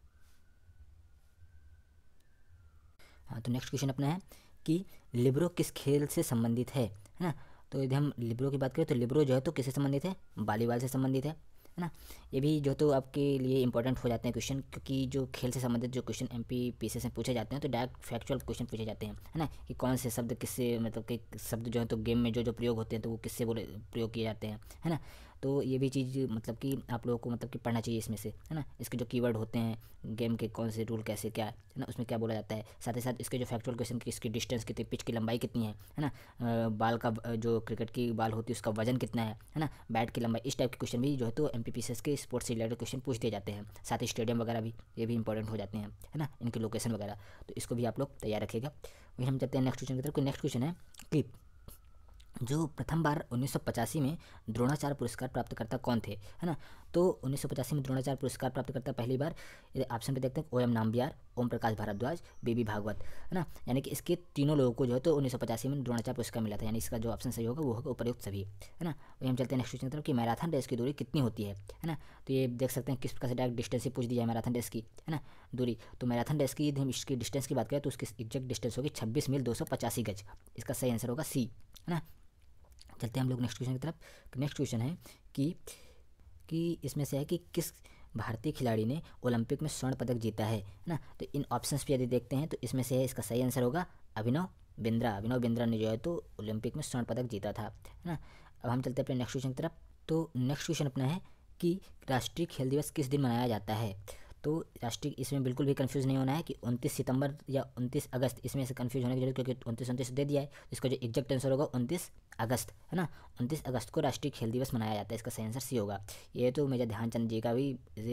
हाँ, तो नेक्स्ट क्वेश्चन अपना है कि लिब्रो किस खेल से संबंधित है ना। तो यदि हम लिब्रो की बात करें तो लिब्रो जो है तो किससे संबंधित है, वॉलीबॉल से संबंधित है ना। ये भी जो तो आपके लिए इंपॉर्टेंट हो जाते हैं क्वेश्चन, क्योंकि जो खेल से संबंधित जो क्वेश्चन एमपी पीसीएस में पूछे जाते हैं तो डायरेक्ट फैक्चुअल क्वेश्चन पूछे जाते हैं, है ना, कि कौन से शब्द किससे मतलब कि शब्द जो है तो गेम में जो प्रयोग होते हैं तो वो किससे बोले प्रयोग किए जाते हैं, है ना। तो ये भी चीज़ मतलब कि आप लोगों को मतलब कि पढ़ना चाहिए इसमें से, है ना। इसके जो कीवर्ड होते हैं गेम के, कौन से रूल कैसे क्या है ना, उसमें क्या बोला जाता है। साथ ही साथ इसके जो फैक्चुअल क्वेश्चन की इसकी डिस्टेंस कितनी, पिच की लंबाई कितनी है ना, बाल का जो क्रिकेट की बाल होती है उसका वजन कितना है ना, बैट की लंबाई, इस टाइप के क्वेश्चन भी जो है तो एमपीपीसीएस के स्पोर्ट्स से रिलेटेड क्वेश्चन पूछ दिए जाते हैं। साथ ही स्टेडियम वगैरह भी ये भी इंपॉर्टेंट हो जाते हैं, है ना, इनकी लोकेशन वगैरह। तो इसको भी आप लोग तैयार रखिएगा। वही हम चलते हैं नेक्स्ट क्वेश्चन की तरफ। नेक्स्ट क्वेश्चन है कि जो प्रथम बार 1985 में द्रोणाचार्य पुरस्कार प्राप्तकर्ता कौन थे, है ना। तो 1985 में द्रोणाचार्य पुरस्कार प्राप्तकर्ता पहली बार ऑप्शन पे देखते हैं OM नाम्बियार, ओम प्रकाश भारद्वाज, बीबी भागवत, है ना। यानी कि इसके तीनों लोगों को जो है तो 1985 में द्रोणाचार्य पुरस्कार मिला था, यानी इसका जो ऑप्शन सही होगा वो होगा उपर्युक्त सभी, है ना। वही हम चलते हैं नेक्स्ट क्वेश्चन की तरफ कि मैराथन रेस की दूरी कितनी होती है ना। तो ये देख सकते हैं किस प्रकार से डायरेक्ट डिस्टेंस से पूछ दिया है मैराथन रेस की, है ना, दूरी। तो मैराथन रेस की हम इसकी डिस्टेंस की बात करें तो उसकी एग्जैक्ट डिस्टेंस होगी 26 मील 285 गज। इसका सही आंसर होगा सी, है ना। चलते हैं हम लोग नेक्स्ट क्वेश्चन की तरफ। नेक्स्ट क्वेश्चन है कि इसमें से है कि किस भारतीय खिलाड़ी ने ओलंपिक में स्वर्ण पदक जीता है ना। तो इन ऑप्शंस पे यदि देखते हैं तो इसमें से है इसका सही आंसर होगा अभिनव बिंद्रा। अभिनव बिंद्रा ने जो है तो ओलंपिक में स्वर्ण पदक जीता था, है ना। अब हम चलते हैं अपने नेक्स्ट क्वेश्चन की तरफ। तो नेक्स्ट क्वेश्चन अपना है कि राष्ट्रीय खेल दिवस किस दिन मनाया जाता है। तो राष्ट्रीय, इसमें बिल्कुल भी कंफ्यूज नहीं होना है कि 29 सितंबर या 29 अगस्त, इसमें से कंफ्यूज होने की जरूरत, क्योंकि 29 दे दिया है। इसका जो एग्जैक्ट आंसर होगा 29 अगस्त, है ना। 29 अगस्त को राष्ट्रीय खेल दिवस मनाया जाता है, इसका सही आंसर सी होगा। ये तो मेजर ध्यानचंद जी का भी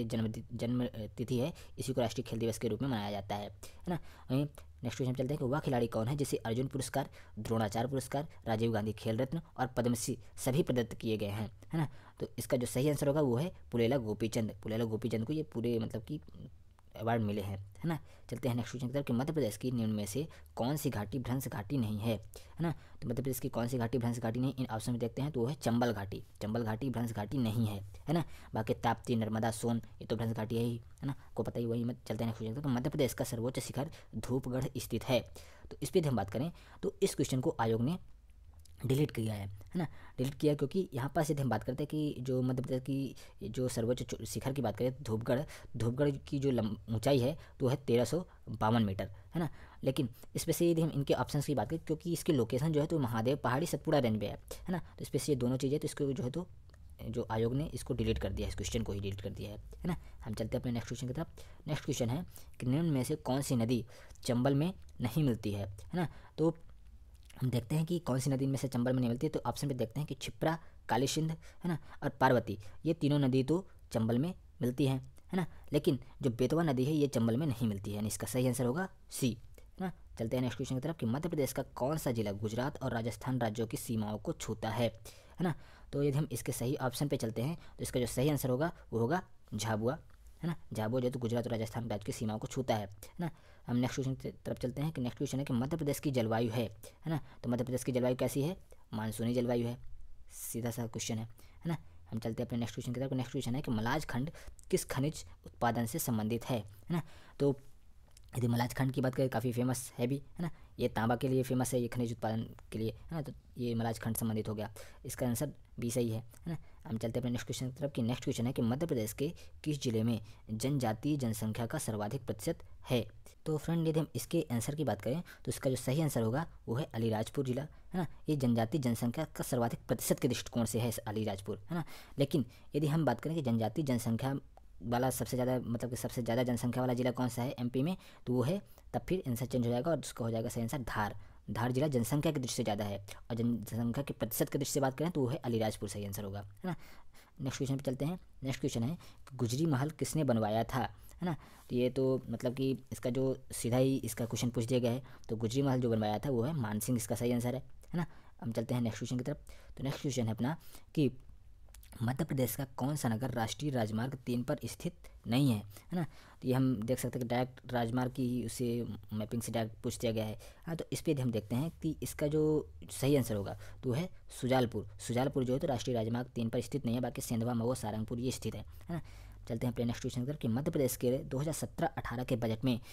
जन्म तिथि है, इसी को राष्ट्रीय खेल दिवस के रूप में मनाया जाता है ना। वहीं नेक्स्ट क्वेश्चन चलते हैं कि वह खिलाड़ी कौन है जिसे अर्जुन पुरस्कार, द्रोणाचार्य पुरस्कार, राजीव गांधी खेल रत्न और पद्मश्री सभी प्रदत्त किए गए हैं, है ना। तो इसका जो सही आंसर होगा वो है पुलेला गोपीचंद। पुलेला गोपीचंद को ये पूरे मतलब कि अवार्ड मिले हैं, है ना। चलते हैं नेक्स्ट क्वेश्चन की तरफ कि मध्य प्रदेश की निम्न में से कौन सी घाटी भ्रंश घाटी नहीं है, है ना। तो मध्य प्रदेश की कौन सी घाटी भ्रंश घाटी नहीं, इन ऑप्शन में देखते हैं तो वो है चंबल घाटी। चंबल घाटी भ्रंश घाटी नहीं है ना। बाकी ताप्ती, नर्मदा, सोन ये तो भ्रंश घाटी है ना, को पता ही वही। मत चलते हैं नेक्स्ट क्वेश्चन। तो मध्य प्रदेश का सर्वोच्च शिखर धूपगढ़ स्थित है। तो इस पर हम बात करें तो इस क्वेश्चन को आयोग ने डिलीट किया है ना। डिलीट किया क्योंकि यहाँ पर यदि हम बात करते हैं कि जो मध्य प्रदेश की जो सर्वोच्च शिखर की बात करें धूपगढ़ की जो ऊंचाई है तो है 1352 मीटर, है ना। लेकिन इस पे से यदि हम इनके ऑप्शंस की बात करें, क्योंकि इसकी लोकेशन जो है तो महादेव पहाड़ी सतपुड़ा रेंज में है ना। तो इस पे से ये दोनों चीज़ें, तो इसको जो है तो जो आयोग ने इसको डिलीट कर दिया है, इस क्वेश्चन को ही डिलीट कर दिया है ना। हम चलते हैं अपने नेक्स्ट क्वेश्चन की तरफ। नेक्स्ट क्वेश्चन है कि निम्न में से कौन सी नदी चंबल में नहीं मिलती है ना। तो हम देखते हैं कि कौन सी नदी में से चंबल में नहीं मिलती है। तो ऑप्शन पे देखते हैं कि क्षिप्रा, काली सिंध, है ना, और पार्वती, ये तीनों नदी तो चंबल में मिलती हैं, है ना। लेकिन जो बेतवा नदी है ये चंबल में नहीं मिलती है, यानी इसका सही आंसर होगा सी, है ना। चलते हैं नेक्स्ट क्वेश्चन की तरफ कि मध्य प्रदेश का कौन सा जिला गुजरात और राजस्थान राज्यों की सीमाओं को छूता है ना। तो यदि हम इसके सही ऑप्शन पे चलते हैं तो इसका जो सही आंसर होगा वो होगा झाबुआ, है ना। झाबुआ जो है तो गुजरात और राजस्थान राज्य की सीमाओं को छूता है ना। हम नेक्स्ट क्वेश्चन की तरफ चलते हैं कि नेक्स्ट क्वेश्चन है कि मध्य प्रदेश की जलवायु है ना। तो मध्य प्रदेश की जलवायु कैसी है, मानसूनी जलवायु है, सीधा सा क्वेश्चन है ना। हम चलते हैं अपने नेक्स्ट क्वेश्चन की तरफ। नेक्स्ट क्वेश्चन है कि मलाज खंड किस खनिज उत्पादन से संबंधित है ना। तो यदि मलाज खंड की बात करें काफ़ी फेमस है भी, है ना। ये तांबा के लिए फेमस है, ये खनिज उत्पादन के लिए, है ना। तो ये मलाज खंड संबंधित हो गया, इसका आंसर बी सही है ना। हम चलते हैं अपने नेक्स्ट क्वेश्चन की तरफ कि नेक्स्ट क्वेश्चन है कि मध्य प्रदेश के किस जिले में जनजातीय जनसंख्या का सर्वाधिक प्रतिशत है। तो फ्रेंड यदि हम इसके आंसर की बात करें तो इसका जो सही आंसर होगा वो है अलीराजपुर जिला, है ना। ये जनजातीय जनसंख्या का सर्वाधिक प्रतिशत के दृष्टिकोण से है अलीराजपुर, है ना। लेकिन यदि हम बात करें कि जनजातीय जनसंख्या वाला सबसे ज़्यादा मतलब कि सबसे ज़्यादा जनसंख्या वाला जिला कौन सा है एमपी में, तो वो है, तब फिर आंसर चेंज हो जाएगा और उसका हो जाएगा सही आंसर धार। धार जिला जनसंख्या की दृष्टि से ज़्यादा है, और जनसंख्या के प्रतिशत की दृष्टि से बात करें तो वो है अलीराजपुर, सही आंसर होगा, है ना। नेक्स्ट क्वेश्चन पे चलते हैं। नेक्स्ट क्वेश्चन है कि गुजरी महल किसने बनवाया था, है ना। तो ये तो मतलब कि इसका जो सीधा ही इसका क्वेश्चन पूछ दिया गया है। तो गुजरी महल जो बनवाया था वो है मानसिंह, इसका सही आंसर है ना। हम चलते हैं नेक्स्ट क्वेश्चन की तरफ। तो नेक्स्ट क्वेश्चन है अपना कि मध्य प्रदेश का कौन सा नगर राष्ट्रीय राजमार्ग 3 पर स्थित नहीं है ना। तो ये हम देख सकते हैं कि डायरेक्ट राजमार्ग की उसे मैपिंग से डायरेक्ट पूछ दिया गया है। हाँ, तो इस पर हम देखते हैं कि इसका जो सही आंसर होगा तो है सुजालपुर। सुजालपुर जो है तो राष्ट्रीय राजमार्ग 3 पर स्थित नहीं है, बाकी सेंधवा, मऊ, सारंगपुर ये स्थित है ना। चलते हैं अपने नेक्स्ट क्वेश्चन की तरफ कि मध्य प्रदेश के 2017-18 के बजट में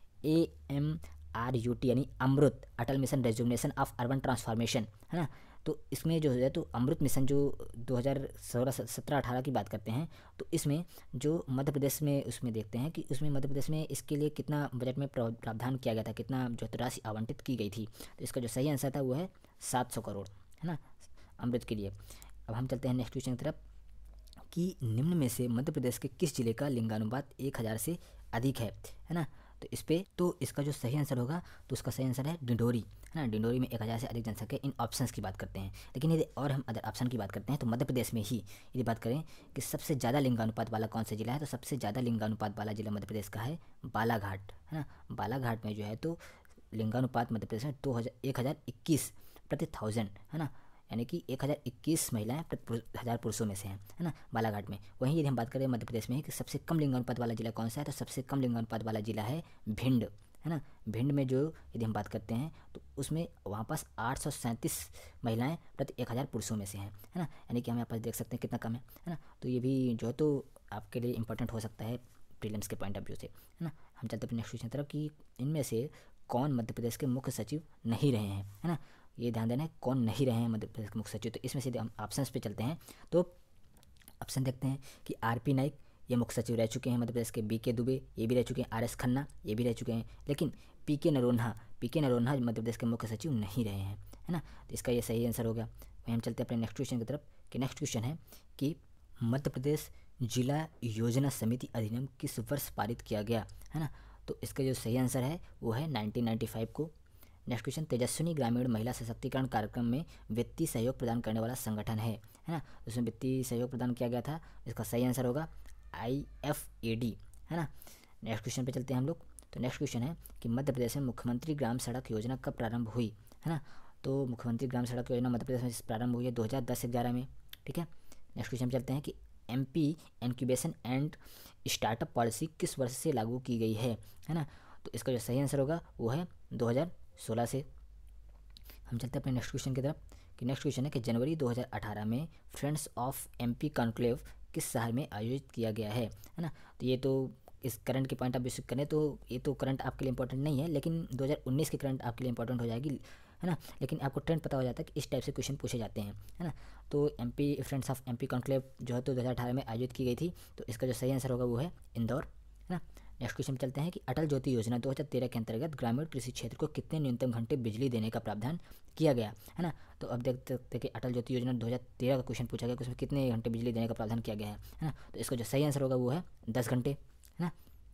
AMRUT यानी Amrut, Atal mission rejuvenation of urban transformation, है ना। तो इसमें जो है तो अमृत मिशन जो 2017-18 की बात करते हैं, तो इसमें जो मध्य प्रदेश में उसमें देखते हैं कि उसमें मध्य प्रदेश में इसके लिए कितना बजट में प्रावधान किया गया था, कितना जो राशि आवंटित की गई थी। तो इसका जो सही आंसर था वो है 700 करोड़, है ना, अमृत के लिए। अब हम चलते हैं नेक्स्ट क्वेश्चन की तरफ कि निम्न में से मध्य प्रदेश के किस जिले का लिंगानुपात 1000 से अधिक है ना। तो इस पे तो इसका जो सही आंसर होगा तो उसका सही आंसर है डिंडोरी, है ना। डिंडोरी में 1000 से अधिक जनसंख्या। इन ऑप्शंस की बात करते हैं, लेकिन यदि और हम अदर ऑप्शन की बात करते हैं तो मध्य प्रदेश में ही यदि बात करें कि सबसे ज़्यादा लिंगानुपात वाला कौन सा जिला है, तो सबसे ज़्यादा लिंगानुपात वाला जिला मध्य प्रदेश का है बालाघाट, है ना। बालाघाट में जो है तो लिंगानुपात मध्य प्रदेश में 1021 प्रति 1000, है ना, यानी कि 1021 महिलाएं प्रति 1000 पुरुषों में से हैं, है ना, बालाघाट में। वहीं यदि हम बात करें मध्य प्रदेश में कि सबसे कम लिंगानुपात वाला जिला कौन सा है, तो सबसे कम लिंगानुपात वाला जिला है भिंड, है ना। भिंड में जो यदि हम बात करते हैं तो उसमें वहाँ पास 837 महिलाएं प्रति 1000 पुरुषों में से हैं, है ना। यानी कि हम यहाँ पर देख सकते हैं कितना कम है ना। तो ये भी जो है तो आपके लिए इंपॉर्टेंट हो सकता है प्रीलिम्स के पॉइंट ऑफ व्यू से, है ना। हम चलते हैं नेक्स्ट क्वेश्चन की तरफ कि इनमें से कौन मध्य प्रदेश के मुख्य सचिव नहीं रहे हैं, है ना। ये ध्यान देना है कौन नहीं रहे हैं मध्य प्रदेश के मुख्य सचिव। तो इसमें से हम ऑप्शंस पे चलते हैं तो ऑप्शन देखते हैं कि आरपी नाइक ये मुख्य सचिव रह चुके हैं मध्य प्रदेश के। BK दुबे ये भी रह चुके हैं। RS खन्ना ये भी रह चुके हैं। लेकिन PK नरोन्हा मध्य प्रदेश के मुख्य सचिव नहीं रहे हैं, है ना। तो इसका ये सही आंसर होगा। वहीं हम चलते हैं अपने नेक्स्ट क्वेश्चन की तरफ कि नेक्स्ट क्वेश्चन है कि मध्य प्रदेश जिला योजना समिति अधिनियम किस वर्ष पारित किया गया, है ना। तो इसका जो सही आंसर है वो है 1995 को। नेक्स्ट क्वेश्चन, तेजस्विनी ग्रामीण महिला सशक्तिकरण कार्यक्रम में वित्तीय सहयोग प्रदान करने वाला संगठन है ना। उसमें वित्तीय सहयोग प्रदान किया गया था। इसका सही आंसर होगा IFAD, है ना। नेक्स्ट क्वेश्चन पे चलते हैं हम लोग। तो नेक्स्ट क्वेश्चन है कि मध्य प्रदेश में मुख्यमंत्री ग्राम सड़क योजना कब प्रारंभ हुई, है ना। तो मुख्यमंत्री ग्राम सड़क योजना मध्य प्रदेश में प्रारंभ हुई है 2010-11 में, ठीक है। नेक्स्ट क्वेश्चन पे चलते हैं कि MP incubation and startup policy किस वर्ष से लागू की गई है ना। तो इसका जो सही आंसर होगा वो है 2016 से। हम चलते हैं अपने नेक्स्ट क्वेश्चन की तरफ कि नेक्स्ट क्वेश्चन है कि जनवरी 2018 में फ्रेंड्स ऑफ MP कॉन्क्लेव किस शहर में आयोजित किया गया है ना। तो ये तो इस करंट के पॉइंट ऑफ व्यू से करें तो ये तो करंट आपके लिए इंपॉर्टेंट नहीं है, लेकिन 2019 के करंट आपके लिए इंपॉर्टेंट हो जाएगी, है ना। लेकिन आपको ट्रेंड पता हो जाता है कि इस टाइप से क्वेश्चन पूछे जाते हैं, है ना। तो MP friends of MP conclave जो है तो 2018 में आयोजित की गई थी। तो इसका जो सही आंसर होगा वो है इंदौर, है ना। नेक्स्ट क्वेश्चन चलते हैं कि अटल ज्योति योजना 2013 के अंतर्गत ग्रामीण कृषि क्षेत्र को कितने न्यूनतम घंटे बिजली देने का प्रावधान किया गया, है ना। तो अब देख सकते हैं कि अटल ज्योति योजना 2013 का क्वेश्चन पूछा गया कि उसमें कितने घंटे बिजली देने का प्रावधान किया गया है ना। तो इसका जो सही आंसर होगा वो है 10 घंटे, है ना।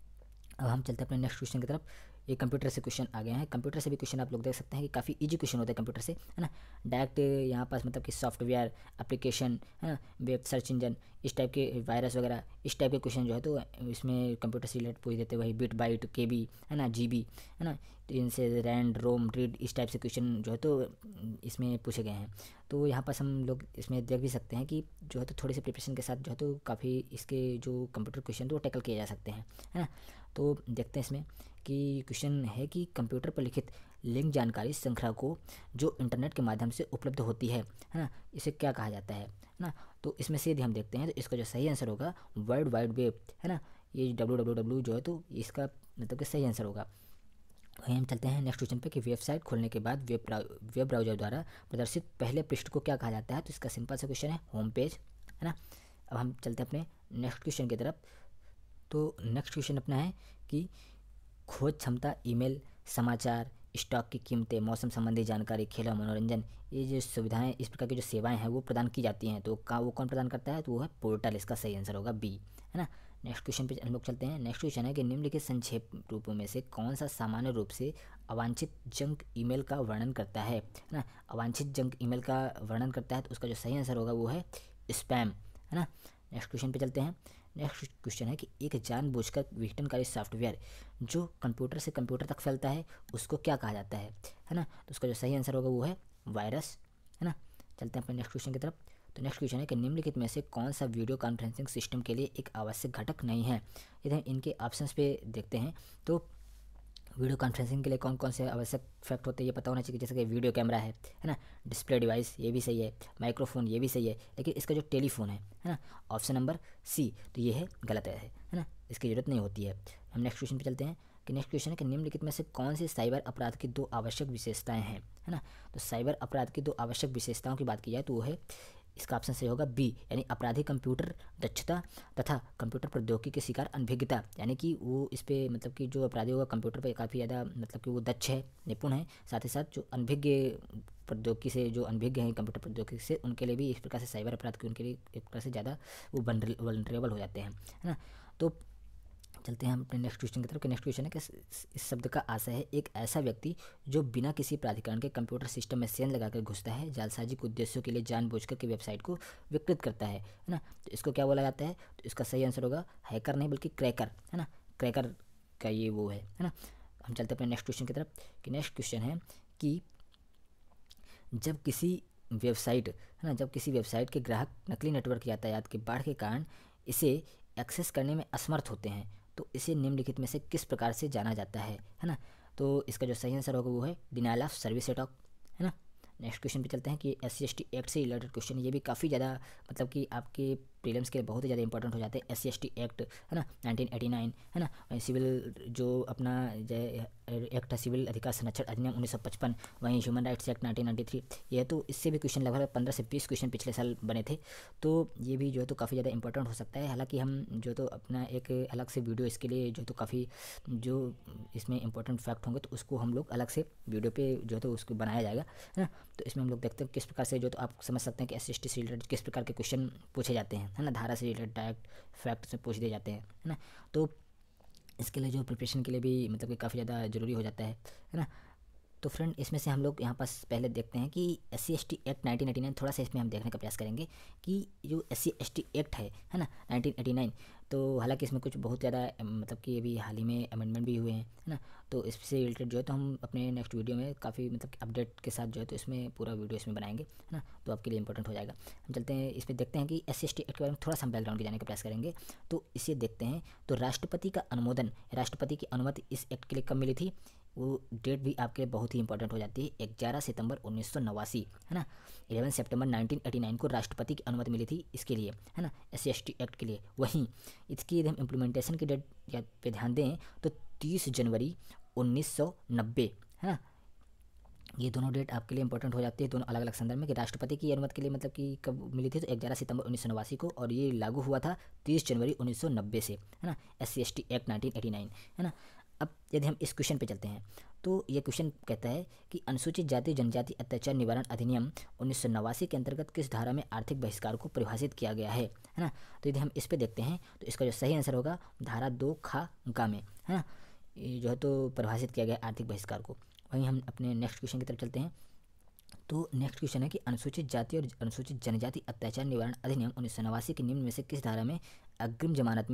अब हम चलते हैं अपने नेक्स्ट क्वेश्चन की तरफ। ये कंप्यूटर से क्वेश्चन आ गए हैं। कंप्यूटर से भी क्वेश्चन आप लोग देख सकते हैं कि काफ़ी इजी क्वेश्चन होता है कंप्यूटर से, है ना। डायरेक्ट यहाँ पास मतलब कि सॉफ्टवेयर एप्लीकेशन, है ना, वेब सर्च इंजन, इस टाइप के वायरस वगैरह इस टाइप के क्वेश्चन जो है तो इसमें कंप्यूटर से रिलेटेड पूछ देते हैं। वही बिट बाइट KB, है ना, GB, है ना। तो इनसे रैंड रोम रीड इस टाइप से क्वेश्चन जो है तो इसमें पूछे गए हैं। तो यहाँ पास हम लोग इसमें देख भी सकते हैं कि जो है तो थोड़ी सी प्रिपरेशन के साथ जो है तो काफ़ी इसके जो कंप्यूटर क्वेश्चन तो वो टैकल किए जा सकते हैं, है ना। तो देखते हैं इसमें कि क्वेश्चन है कि कंप्यूटर पर लिखित लिंक जानकारी श्रृंखला को जो इंटरनेट के माध्यम से उपलब्ध होती है ना, इसे क्या कहा जाता है ना। तो इसमें से यदि हम देखते हैं तो इसका जो सही आंसर होगा वर्ल्ड वाइड वेब, है ना। ये www जो है तो इसका मतलब कि सही आंसर होगा। वहीं हम चलते हैं नेक्स्ट क्वेश्चन पे कि वेबसाइट खोलने के बाद वेब ब्राउज़र द्वारा प्रदर्शित पहले पृष्ठ को क्या कहा जाता है। तो इसका सिंपल सा क्वेश्चन है होम पेज, है ना। अब हम चलते हैं अपने नेक्स्ट क्वेश्चन की तरफ। तो नेक्स्ट क्वेश्चन अपना है कि खोज क्षमता, ईमेल, समाचार, स्टॉक की कीमतें, मौसम संबंधी जानकारी, खेल और मनोरंजन, ये जो सुविधाएं इस प्रकार की जो सेवाएं हैं वो प्रदान की जाती हैं। तो वो कौन प्रदान करता है, तो वो है पोर्टल। इसका सही आंसर होगा B, है ना। नेक्स्ट क्वेश्चन पे हम लोग चलते हैं। नेक्स्ट क्वेश्चन है कि निम्नलिखित संक्षेप रूपों में से कौन सा सामान्य रूप से अवांछित जंक ईमेल का वर्णन करता है ना। अवांछित जंक ईमेल का वर्णन करता है तो उसका जो सही आंसर होगा वो है स्पैम, है ना। नेक्स्ट क्वेश्चन पे चलते हैं। नेक्स्ट क्वेश्चन है कि एक जानबूझकर विघटनकारी सॉफ्टवेयर जो कंप्यूटर से कंप्यूटर तक फैलता है उसको क्या कहा जाता है ना। तो उसका जो सही आंसर होगा वो है वायरस, है ना। चलते हैं अपने नेक्स्ट क्वेश्चन की तरफ। तो नेक्स्ट क्वेश्चन है कि निम्नलिखित में से कौन सा वीडियो कॉन्फ्रेंसिंग सिस्टम के लिए एक आवश्यक घटक नहीं है। यदि हम इनके ऑप्शंस पे देखते हैं तो वीडियो कॉन्फ्रेंसिंग के लिए कौन कौन से आवश्यक फैक्ट होते हैं ये पता होना चाहिए, जैसे कि वीडियो कैमरा है ना, डिस्प्ले डिवाइस ये भी सही है, माइक्रोफोन ये भी सही है, लेकिन इसका जो टेलीफोन है ना, ऑप्शन नंबर C, तो ये है गलत है ना, इसकी ज़रूरत नहीं होती है। हम नेक्स्ट क्वेश्चन पे चलते हैं कि नेक्स्ट क्वेश्चन है कि निम्नलिखित में से कौन सी साइबर अपराध की 2 आवश्यक विशेषताएं हैं, है ना। तो साइबर अपराध की 2 आवश्यक विशेषताओं की बात की जाए तो वो है, इसका ऑप्शन सही होगा B, यानी अपराधी कंप्यूटर दक्षता तथा कंप्यूटर प्रौद्योगिकी के शिकार अनभिज्ञता, यानी कि वो इस पे मतलब कि जो अपराधी होगा कंप्यूटर पे काफ़ी ज़्यादा मतलब कि वो दक्ष है, निपुण है, साथ ही साथ जो अनभिज्ञ प्रौद्योगिकी से जो अनभिज्ञ हैं कंप्यूटर प्रौद्योगिकी से उनके लिए भी इस प्रकार से साइबर अपराध के उनके लिए एक प्रकार से ज़्यादा वो वल्नरेबल हो जाते हैं, है ना। तो चलते हैं हम अपने नेक्स्ट क्वेश्चन की तरफ। नेक्स्ट क्वेश्चन है कि इस शब्द का आशय है एक ऐसा व्यक्ति जो बिना किसी प्राधिकरण के कंप्यूटर सिस्टम में सेंध लगाकर घुसता है, जालसाजी के उद्देश्यों के लिए जानबूझकर के वेबसाइट को विकृत करता है ना। तो इसको क्या बोला जाता है, तो इसका सही आंसर होगा हैकर नहीं बल्कि क्रैकर, है ना। क्रैकर का ये वो है ना। हम चलते हैं अपने नेक्स्ट क्वेश्चन की तरफ कि नेक्स्ट क्वेश्चन है कि जब किसी वेबसाइट के ग्राहक नकली नेटवर्क यातायात के बाढ़ के कारण इसे एक्सेस करने में असमर्थ होते हैं तो इसे निम्नलिखित में से किस प्रकार से जाना जाता है ना। तो इसका जो सही आंसर होगा वो है डिनायल ऑफ सर्विस अटैक, है ना। नेक्स्ट क्वेश्चन पे चलते हैं कि SC/ST एक्ट से रिलेटेड क्वेश्चन, ये भी काफ़ी ज़्यादा मतलब कि आपके प्रीलिम्स के लिए बहुत ही ज़्यादा इंपॉर्टेंट हो जाते हैं। SC/ST एक्ट है ना 1989 है ना, सिविल जो अपना एक्ट है सिविल अधिकार संरक्षण अधिनियम 1955, वहीं ह्यूमन राइट्स एक्ट 1993, ये तो इससे भी क्वेश्चन लगभग 15 से 20 क्वेश्चन पिछले साल बने थे। तो ये भी जो है तो काफ़ी ज़्यादा इंपॉर्टेंट हो सकता है। हालांकि हम जो तो अपना एक अलग से वीडियो इसके लिए जो तो काफ़ी जो इसमें इंपॉर्टेंट फैक्ट होंगे तो उसको हम लोग अलग से वीडियो पे जो तो उसको बनाया जाएगा, है ना। तो इसमें हम लोग देखते हैं किस प्रकार से जो तो आप समझ सकते हैं कि SC/ST से रिलेटेड किस प्रकार के क्वेश्चन पूछे जाते हैं, है ना, धारा से रिलेटेड डायरेक्ट फैक्ट से पूछ दिए जाते हैं, है ना। तो इसके लिए जो प्रिपरेशन के लिए भी मतलब कि काफ़ी ज़्यादा ज़रूरी हो जाता है ना। तो फ्रेंड इसमें से हम लोग यहाँ पास पहले देखते हैं कि SC/ST एक्ट 1989, थोड़ा सा इसमें हम देखने का प्रयास करेंगे कि जो SC/ST एक्ट है ना 1989, तो हालांकि इसमें कुछ बहुत ज़्यादा मतलब कि अभी हाल ही में अमेंडमेंट भी हुए हैं, है ना। तो इससे रिलेटेड जो है तो हम अपने नेक्स्ट वीडियो में काफ़ी मतलब अपडेट के साथ जो है तो इसमें पूरा वीडियो इसमें बनाएंगे, है ना। तो आपके लिए इंपॉर्टेंट हो जाएगा। हम चलते हैं इसमें देखते हैं कि SC/ST एक्ट के बारे में थोड़ा सा हम बैकग्राउंड के जाने का प्रयास करेंगे। तो इसे देखते हैं। तो राष्ट्रपति का अनुमोदन, राष्ट्रपति की अनुमति इस एक्ट के लिए कब मिली थी, वो डेट भी आपके लिए बहुत ही इंपॉर्टेंट हो जाती है। 11 सितंबर 1989, है ना। 11 सितंबर 1989 को राष्ट्रपति की अनुमति मिली थी इसके लिए, है ना, SC/ST एक्ट के लिए। वहीं इसकी यदि हम इम्प्लीमेंटेशन की डेट पे ध्यान दें तो 30 जनवरी 1990, है ना। ये दोनों डेट आपके लिए इंपॉर्टेंट हो जाती है, दोनों अलग अलग संदर्भ में। कि राष्ट्रपति की अनुमति के लिए मतलब कि कब मिली थी, तो 11 सितंबर 1989 को, और ये लागू हुआ था 30 जनवरी 1990 से, है ना, SC/ST एक्ट 1989, है ना। अब यदि हम इस क्वेश्चन पे चलते हैं तो ये क्वेश्चन कहता है कि अनुसूचित जाति जनजाति अत्याचार निवारण अधिनियम 1989 के अंतर्गत किस धारा में आर्थिक बहिष्कार को परिभाषित किया गया है ना। तो यदि हम इस पे देखते हैं तो इसका जो सही आंसर होगा धारा 2 खा गा में, है ना, ये जो है तो परिभाषित किया गया आर्थिक बहिष्कार को। वहीं हम अपने नेक्स्ट क्वेश्चन की तरफ चलते हैं। तो नेक्स्ट क्वेश्चन है कि अनुसूचित जाति और अनुसूचित जनजाति अत्याचार निवारण अधिनियम 1989 के निम्न में से किस धारा में अग्रिम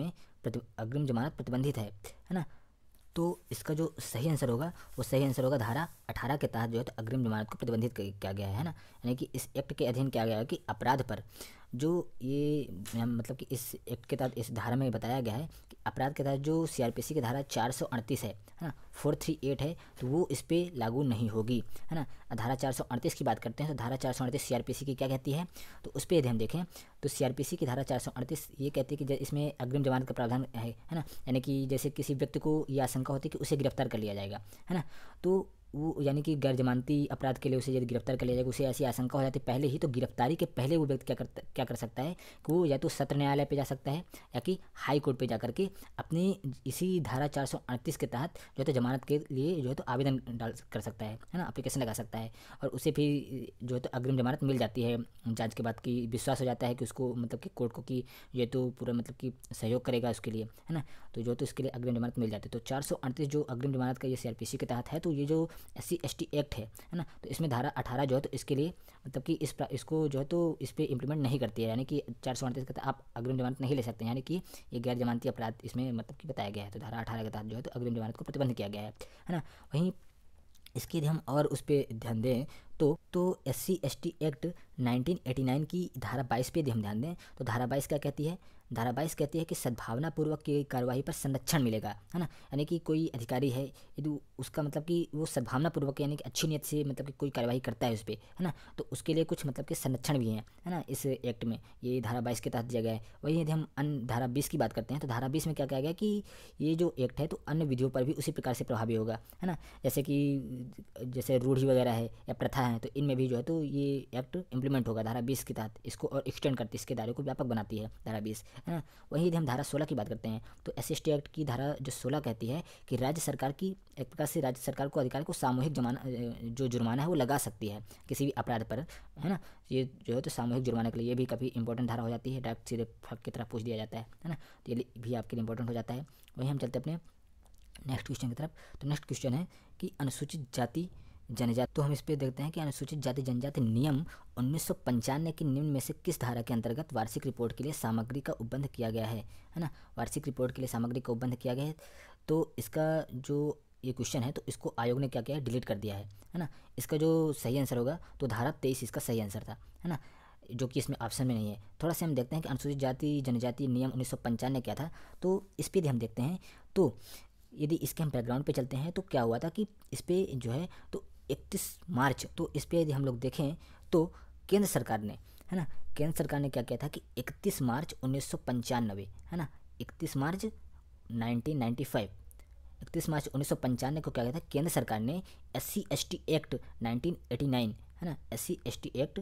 जमानत प्रतिबंधित है ना। तो इसका जो सही आंसर होगा वो सही आंसर होगा धारा 18 के तहत जो है तो अग्रिम जमानत को प्रतिबंधित किया गया है ना। यानी कि इस एक्ट के अधीन किया गया है कि अपराध पर जो ये मतलब कि इस एक्ट के तहत इस धारा में बताया गया है कि अपराध के तहत जो CRPC की धारा 438 है ना, 438 है, तो वो इस पर लागू नहीं होगी, है ना। धारा 438 की बात करते हैं तो धारा 438 CRPC की क्या कहती है, तो उस पर यदि हम देखें तो CRPC की धारा 438 ये कहती है कि इसमें अग्रिम जमानत का प्रावधान है ना। यानी कि जैसे किसी व्यक्ति को ये आशंका होती है कि उसे गिरफ्तार कर लिया जाएगा, है ना, तो वो यानी कि गैर जमानती अपराध के लिए उसे यदि गिरफ्तार कर लिया जाएगा, उसे ऐसी आशंका हो जाती है पहले ही, तो गिरफ्तारी के पहले वो व्यक्ति क्या कर सकता है कि वो या तो सत्र न्यायालय पे जा सकता है या कि हाई कोर्ट पे जा करके अपनी इसी धारा 438 के तहत जो है तो जमानत के लिए जो है तो आवेदन कर सकता है ना, एप्लीकेशन लगा सकता है, और उसे फिर जो है तो अग्रिम जमानत मिल जाती है जांच के बाद की। विश्वास हो जाता है कि उसको मतलब कि कोर्ट को कि ये तो पूरा मतलब कि सहयोग करेगा उसके लिए, है ना, तो जो तो इसके लिए अग्रिम जमानत मिल जाती है। तो 438 जो अग्रिम जमानत का ये CRPC के तहत है, तो ये जो SC/ST एक्ट है ना, तो इसमें धारा 18 जो है तो इसके लिए मतलब कि इसको जो है तो इस पर इम्प्लीमेंट नहीं करती है। यानी कि 438 के तहत आप अग्रिम जमानत नहीं ले सकते हैं, यानी कि ये गैर जमानती अपराध इसमें मतलब कि बताया गया है। तो धारा 18 के तहत जो है तो अग्रिम जमानत को प्रतिबंध किया गया है ना। वहीं इसके यदि हम और उस पर ध्यान दें तो SC/ST एक्ट 1989 की धारा 22 पे यदि हम ध्यान दें तो धारा 22 क्या कहती है, धारा 22 कहती है कि सद्भावनापूर्वक की कार्यवाही पर संरक्षण मिलेगा, है ना। यानी कि कोई अधिकारी है यदि उसका मतलब कि वो सद्भावनापूर्वक यानी कि अच्छी नीयत से मतलब कि कोई कार्यवाही करता है उस पर, है ना, तो उसके लिए कुछ मतलब कि संरक्षण भी है ना, इस एक्ट में ये धारा 22 के तहत दिया गया है। वहीं यदि हम अन्य धारा 20 की बात करते हैं तो धारा 20 में क्या कहा गया कि ये जो एक्ट है तो अन्य विधियों पर भी उसी प्रकार से प्रभावी होगा, है ना। जैसे कि जैसे रूढ़ी वगैरह है या प्रथा है, तो इनमें भी जो है तो ये एक्ट इंप्लीमेंट होगा धारा 20 के तहत, इसको और एक्सटेंड करती है, इसके दायरे को व्यापक बनाती है धारा 20, है ना। वहीं यदि हम धारा 16 की बात करते हैं तो SC/ST एक्ट की धारा जो 16 कहती है कि राज्य सरकार की एक प्रकार से राज्य सरकार को अधिकारी को सामूहिक जो जुर्माना है वो लगा सकती है किसी भी अपराध पर, है ना। ये जो है तो सामूहिक जुर्माने के लिए ये भी काफ़ी इंपॉर्टेंट धारा हो जाती है, डायरेक्ट सीधे फैक्ट की तरफ पूछ दिया जाता है ना, तो ये भी आपके लिए इंपॉर्टेंट हो जाता है। वहीं हम चलते अपने नेक्स्ट क्वेश्चन की तरफ। तो नेक्स्ट क्वेश्चन है कि अनुसूचित जाति जनजाति, तो हम इस पे देखते हैं कि अनुसूचित जाति जनजाति नियम 1995 के निम्न में से किस धारा के अंतर्गत वार्षिक रिपोर्ट के लिए सामग्री का उपबंध किया गया है ना, वार्षिक रिपोर्ट के लिए सामग्री का उपबंध किया गया है। तो इसका जो ये क्वेश्चन है तो इसको आयोग ने क्या किया है, डिलीट कर दिया है ना। इसका जो सही आंसर होगा तो धारा 23 इसका सही आंसर था, है ना, जो कि इसमें ऑप्शन में नहीं है। थोड़ा सा हम देखते हैं कि अनुसूचित जाति जनजाति नियम 1995 क्या था, तो इस पर हम देखते हैं। तो यदि इसके हम बैकग्राउंड पे चलते हैं तो क्या हुआ था कि इस पर जो है तो 31 मार्च, तो इस पर यदि हम लोग देखें तो केंद्र सरकार ने है ना, केंद्र सरकार ने क्या किया था कि 31 मार्च 1995, है ना, 31 मार्च 1995, 31 मार्च 1995 को क्या किया था, केंद्र सरकार ने SC/ST एक्ट 1989, है ना, SC/ST एक्ट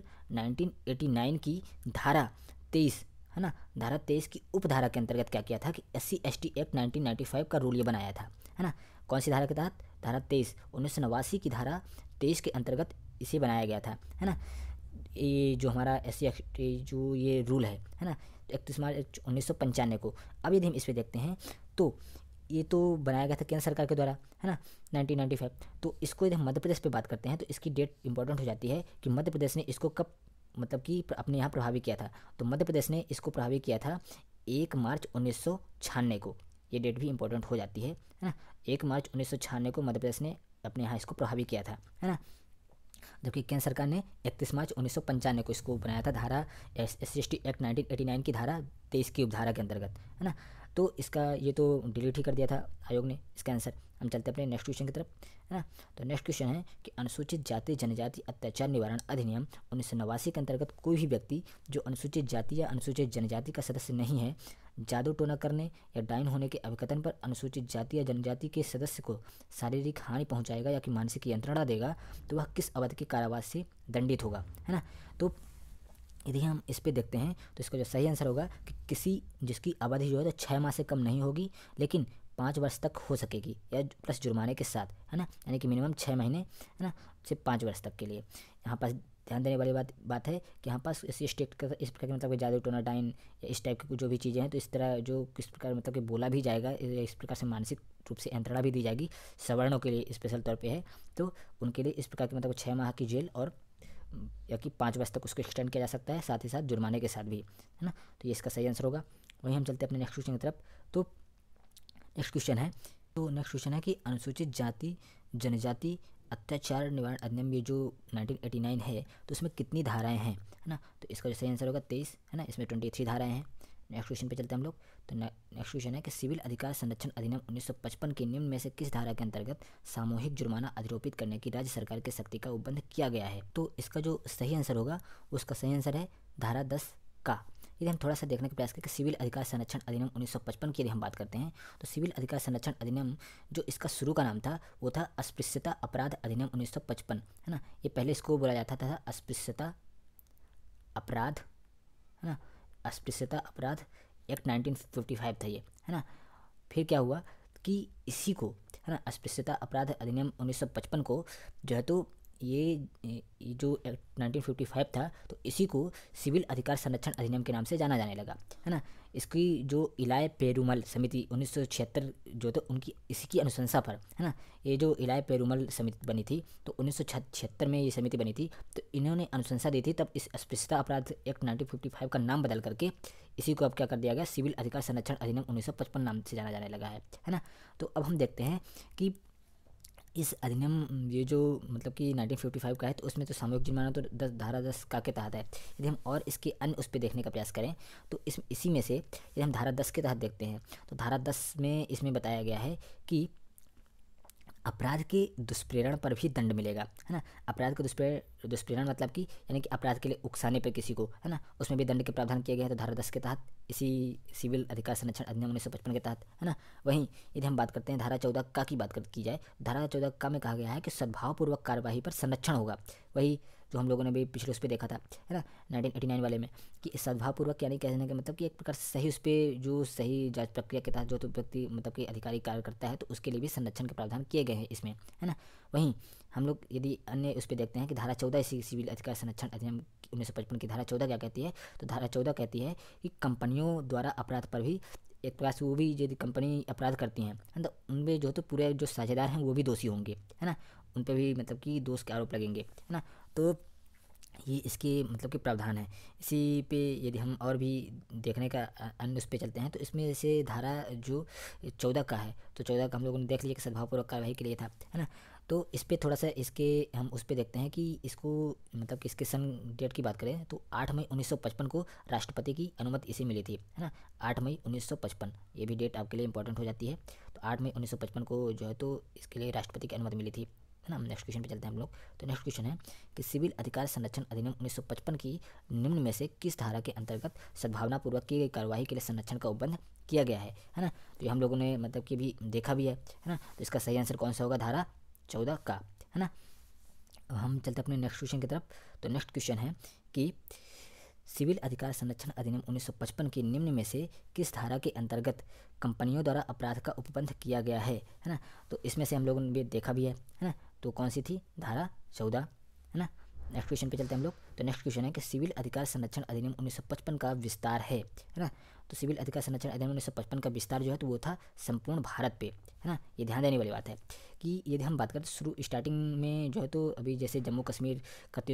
1989 की धारा 23, है ना, धारा 23 की उपधारा के अंतर्गत क्या किया था कि SC/ST एक्ट 1995 का रूल ये बनाया था, है ना। कौन सी धारा के तहत? धारा 23, 1989 की धारा 23 के अंतर्गत इसे बनाया गया था, है ना। ये जो हमारा SC/ST जो ये रूल है ना, 31 मार्च 1995 को। अब यदि हम इस पर देखते हैं तो ये तो बनाया गया था केंद्र सरकार के द्वारा, है ना, 1995। तो इसको यदि हम मध्य प्रदेश पे बात करते हैं तो इसकी डेट इंपॉर्टेंट हो जाती है कि मध्य प्रदेश ने इसको कब मतलब कि अपने यहाँ प्रभावी किया था। तो मध्य प्रदेश ने इसको प्रभावी किया था 1 मार्च 1996 को। ये डेट भी इंपॉर्टेंट हो जाती है ना। 1 मार्च 1996 को मध्य प्रदेश ने अपने यहाँ इसको प्रभावी किया था, है ना। जबकि केंद्र सरकार ने 31 मार्च 1995 को इसको बनाया था धारा SC/ST एक्ट 1989 की धारा 23 की उपधारा के अंतर्गत, है ना। तो इसका ये तो डिलीट ही कर दिया था आयोग ने इसका आंसर। हम चलते हैं अपने नेक्स्ट क्वेश्चन की तरफ, है ना। तो नेक्स्ट क्वेश्चन है कि अनुसूचित जाति जनजाति अत्याचार निवारण अधिनियम 1989 के अंतर्गत कोई भी व्यक्ति जो अनुसूचित जाति या अनुसूचित जनजाति का सदस्य नहीं है, जादू टोना करने या डायन होने के अभिकथन पर अनुसूचित जाति या जनजाति के सदस्य को शारीरिक हानि पहुंचाएगा या कि मानसिक यंत्रणा देगा तो वह किस अवधि के कारावास से दंडित होगा, है ना। तो यदि हम इस पे देखते हैं तो इसका जो सही आंसर होगा कि किसी जिसकी अवधि जो है तो 6 माह से कम नहीं होगी लेकिन 5 वर्ष तक हो सकेगी या प्लस जुर्माने के साथ, है ना। यानी कि मिनिमम 6 महीने, है ना, से 5 वर्ष तक के लिए। यहाँ पास ध्यान देने वाली बात है कि यहाँ पास इसी स्टेट का इस प्रकार मतलब जादू टोना डाइन या इस टाइप की जो भी चीज़ें हैं तो इस तरह जो किस प्रकार मतलब कि बोला भी जाएगा, इस प्रकार से मानसिक रूप से यंत्रणा भी दी जाएगी सवर्णों के लिए स्पेशल तौर पे है, तो उनके लिए इस प्रकार की मतलब 6 माह की जेल और या कि 5 वर्ष तक उसको एक्सटेंड किया जा सकता है, साथ ही साथ जुर्माने के साथ भी, है ना। तो ये इसका सही आंसर होगा। वहीं हम चलते हैं अपने नेक्स्ट क्वेश्चन की तरफ। तो नेक्स्ट क्वेश्चन है कि अनुसूचित जाति जनजाति अत्याचार निवारण अधिनियम ये जो 1989 है तो उसमें कितनी धाराएं हैं, है ना। तो इसका जो सही आंसर होगा 23, है ना। इसमें 23 धाराएं हैं। नेक्स्ट क्वेश्चन पे चलते हैं हम लोग। तो नेक्स्ट क्वेश्चन है कि सिविल अधिकार संरक्षण अधिनियम 1955 के निम्न में से किस धारा के अंतर्गत सामूहिक जुर्माना अधिरोपित करने की राज्य सरकार की शक्ति का उपबंध किया गया है। तो इसका जो सही आंसर होगा उसका सही आंसर है धारा 10 का। यदि हम थोड़ा सा देखने का प्रयास करें कि सिविल अधिकार संरक्षण अधिनियम 1955 की यदि हम बात करते हैं तो सिविल अधिकार संरक्षण अधिनियम जो इसका शुरू का नाम था वो था अस्पृश्यता अपराध अधिनियम 1955, है ना। ये पहले इसको बोला जाता था अस्पृश्यता अपराध, है ना, अस्पृश्यता अपराध एक्ट 1955 था ये, है ना। फिर क्या हुआ कि इसी को, है ना, अस्पृश्यता अपराध अधिनियम 1955 को जो है तो ये जो एक्ट 1955 था तो इसी को सिविल अधिकार संरक्षण अधिनियम के नाम से जाना जाने लगा, है ना। इसकी जो इलाय पेरुमल समिति 1976 जो तो उनकी इसी की अनुशंसा पर, है ना, ये जो इलाय पेरुमल समिति बनी थी तो 1976 में ये समिति बनी थी तो इन्होंने अनुशंसा दी थी, तब इस अस्पृश्यता अपराध एक्ट 1955 का नाम बदल करके इसी को अब क्या कर दिया गया, सिविल अधिकार संरक्षण अधिनियम 1955 नाम से जाना जाने लगा है ना। तो अब हम देखते हैं कि इस अधिनियम ये जो मतलब कि 1955 का है तो उसमें तो सामूहिक जुर्माना तो धारा 10 का के तहत है। यदि हम और इसके अन्य उस पर देखने का प्रयास करें तो इसी में से यदि हम धारा 10 के तहत देखते हैं तो धारा 10 में इसमें बताया गया है कि अपराध के दुष्प्रेरण पर भी दंड मिलेगा, है ना। अपराध के दुष्प्रेरण मतलब कि यानी कि अपराध के लिए उकसाने पर किसी को, है ना, उसमें भी दंड के प्रावधान किए गए हैं तो धारा 10 के तहत इसी सिविल अधिकार संरक्षण अधिनियम 1955 के तहत, है ना। वहीं यदि हम बात करते हैं धारा 14 का की बात की जाए, धारा 14 का में कहा गया है कि सद्भावपूर्वक कार्यवाही पर संरक्षण होगा। वही जो हम लोगों ने भी पिछले उस पर देखा था, है ना, 1989 वाले में, कि सद्भावपूर्वक यानी कहने का मतलब कि एक प्रकार से सही उस पर जो सही जांच प्रक्रिया के तहत जो तो व्यक्ति मतलब कि अधिकारी कार्य करता है तो उसके लिए भी संरक्षण के प्रावधान किए गए हैं इसमें, है ना। वहीं हम लोग यदि अन्य उस पर देखते हैं कि धारा 14 इसी सिविल अधिकार संरक्षण अधिनियम 1955 की धारा 14 क्या कहती है, तो धारा 14 कहती है कि कंपनियों द्वारा अपराध पर भी एक प्रकार से वो भी यदि कंपनी अपराध करती हैं तो उनमें जो तो पूरे जो साझेदार हैं वो भी दोषी होंगे, है ना, उन पर भी मतलब कि दोष के आरोप लगेंगे, है ना। तो ये इसके मतलब कि प्रावधान है। इसी पे यदि हम और भी देखने का अन्य उस पे चलते हैं तो इसमें से धारा जो 14 का है तो 14 का हम लोगों ने देख लिया कि सद्भावपूर्वक कार्यवाही के लिए था, है ना। तो इस पे थोड़ा सा इसके हम उस पे देखते हैं कि इसको मतलब कि इसके सन डेट की बात करें तो 8 मई 1955 को राष्ट्रपति की अनुमति इसे मिली थी, है ना। 8 मई 1955 ये भी डेट आपके लिए इंपॉर्टेंट हो जाती है। तो 8 मई 1955 को जो है तो इसके लिए राष्ट्रपति की अनुमति मिली थी, है ना। नेक्स्ट क्वेश्चन पे चलते हैं हम लोग। तो नेक्स्ट क्वेश्चन है कि सिविल अधिकार संरक्षण अधिनियम 1955 की निम्न में से किस धारा के अंतर्गत सद्भावनापूर्वक की गई कार्यवाही के लिए संरक्षण का उपबंध किया गया है ना। तो ये हम लोगों ने मतलब कि भी देखा भी है ना। तो इसका सही आंसर कौन सा होगा, धारा 14 का, है ना। अब हम चलते हैं अपने नेक्स्ट क्वेश्चन की तरफ। तो नेक्स्ट क्वेश्चन है कि सिविल अधिकार संरक्षण अधिनियम 1955 की निम्न में से किस धारा के अंतर्गत कंपनियों द्वारा अपराध का उपबंध किया गया है ना। तो इसमें से हम लोगों ने भी देखा भी है ना। तो कौन सी थी, धारा 14, है ना। नेक्स्ट क्वेश्चन पे चलते हैं हम लोग। तो नेक्स्ट क्वेश्चन है कि सिविल अधिकार संरक्षण अधिनियम 1955 का विस्तार है ना। तो सिविल अधिकार संरक्षण अधिनियम 1955 का विस्तार जो है तो वो था संपूर्ण भारत पे, है ना। ये ध्यान देने वाली बात है कि यदि हम बात करें तो शुरू स्टार्टिंग में जो है तो अभी जैसे जम्मू कश्मीर का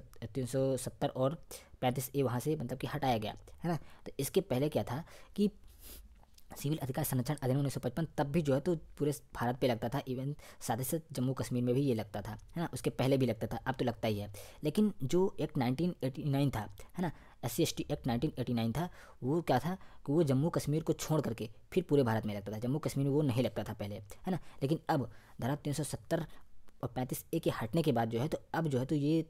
370 और 35A वहाँ से मतलब कि हटाया गया, है ना। तो इसके पहले क्या था कि सिविल अधिकार संरक्षण अधिनियम 1955 तब भी जो है तो पूरे भारत पे लगता था, इवन साथ ही साथ जम्मू कश्मीर में भी ये लगता था, है ना। उसके पहले भी लगता था, अब तो लगता ही है। लेकिन जो एक्ट 1989 था, है ना, SC/ST एक्ट 1989 था, वो क्या था कि वो जम्मू कश्मीर को छोड़ करके फिर पूरे भारत में लगता था। जम्मू कश्मीर में वो नहीं लगता था पहले, है ना। लेकिन अब धारा 370 और 35A के हटने के बाद जो है तो अब जो है तो ये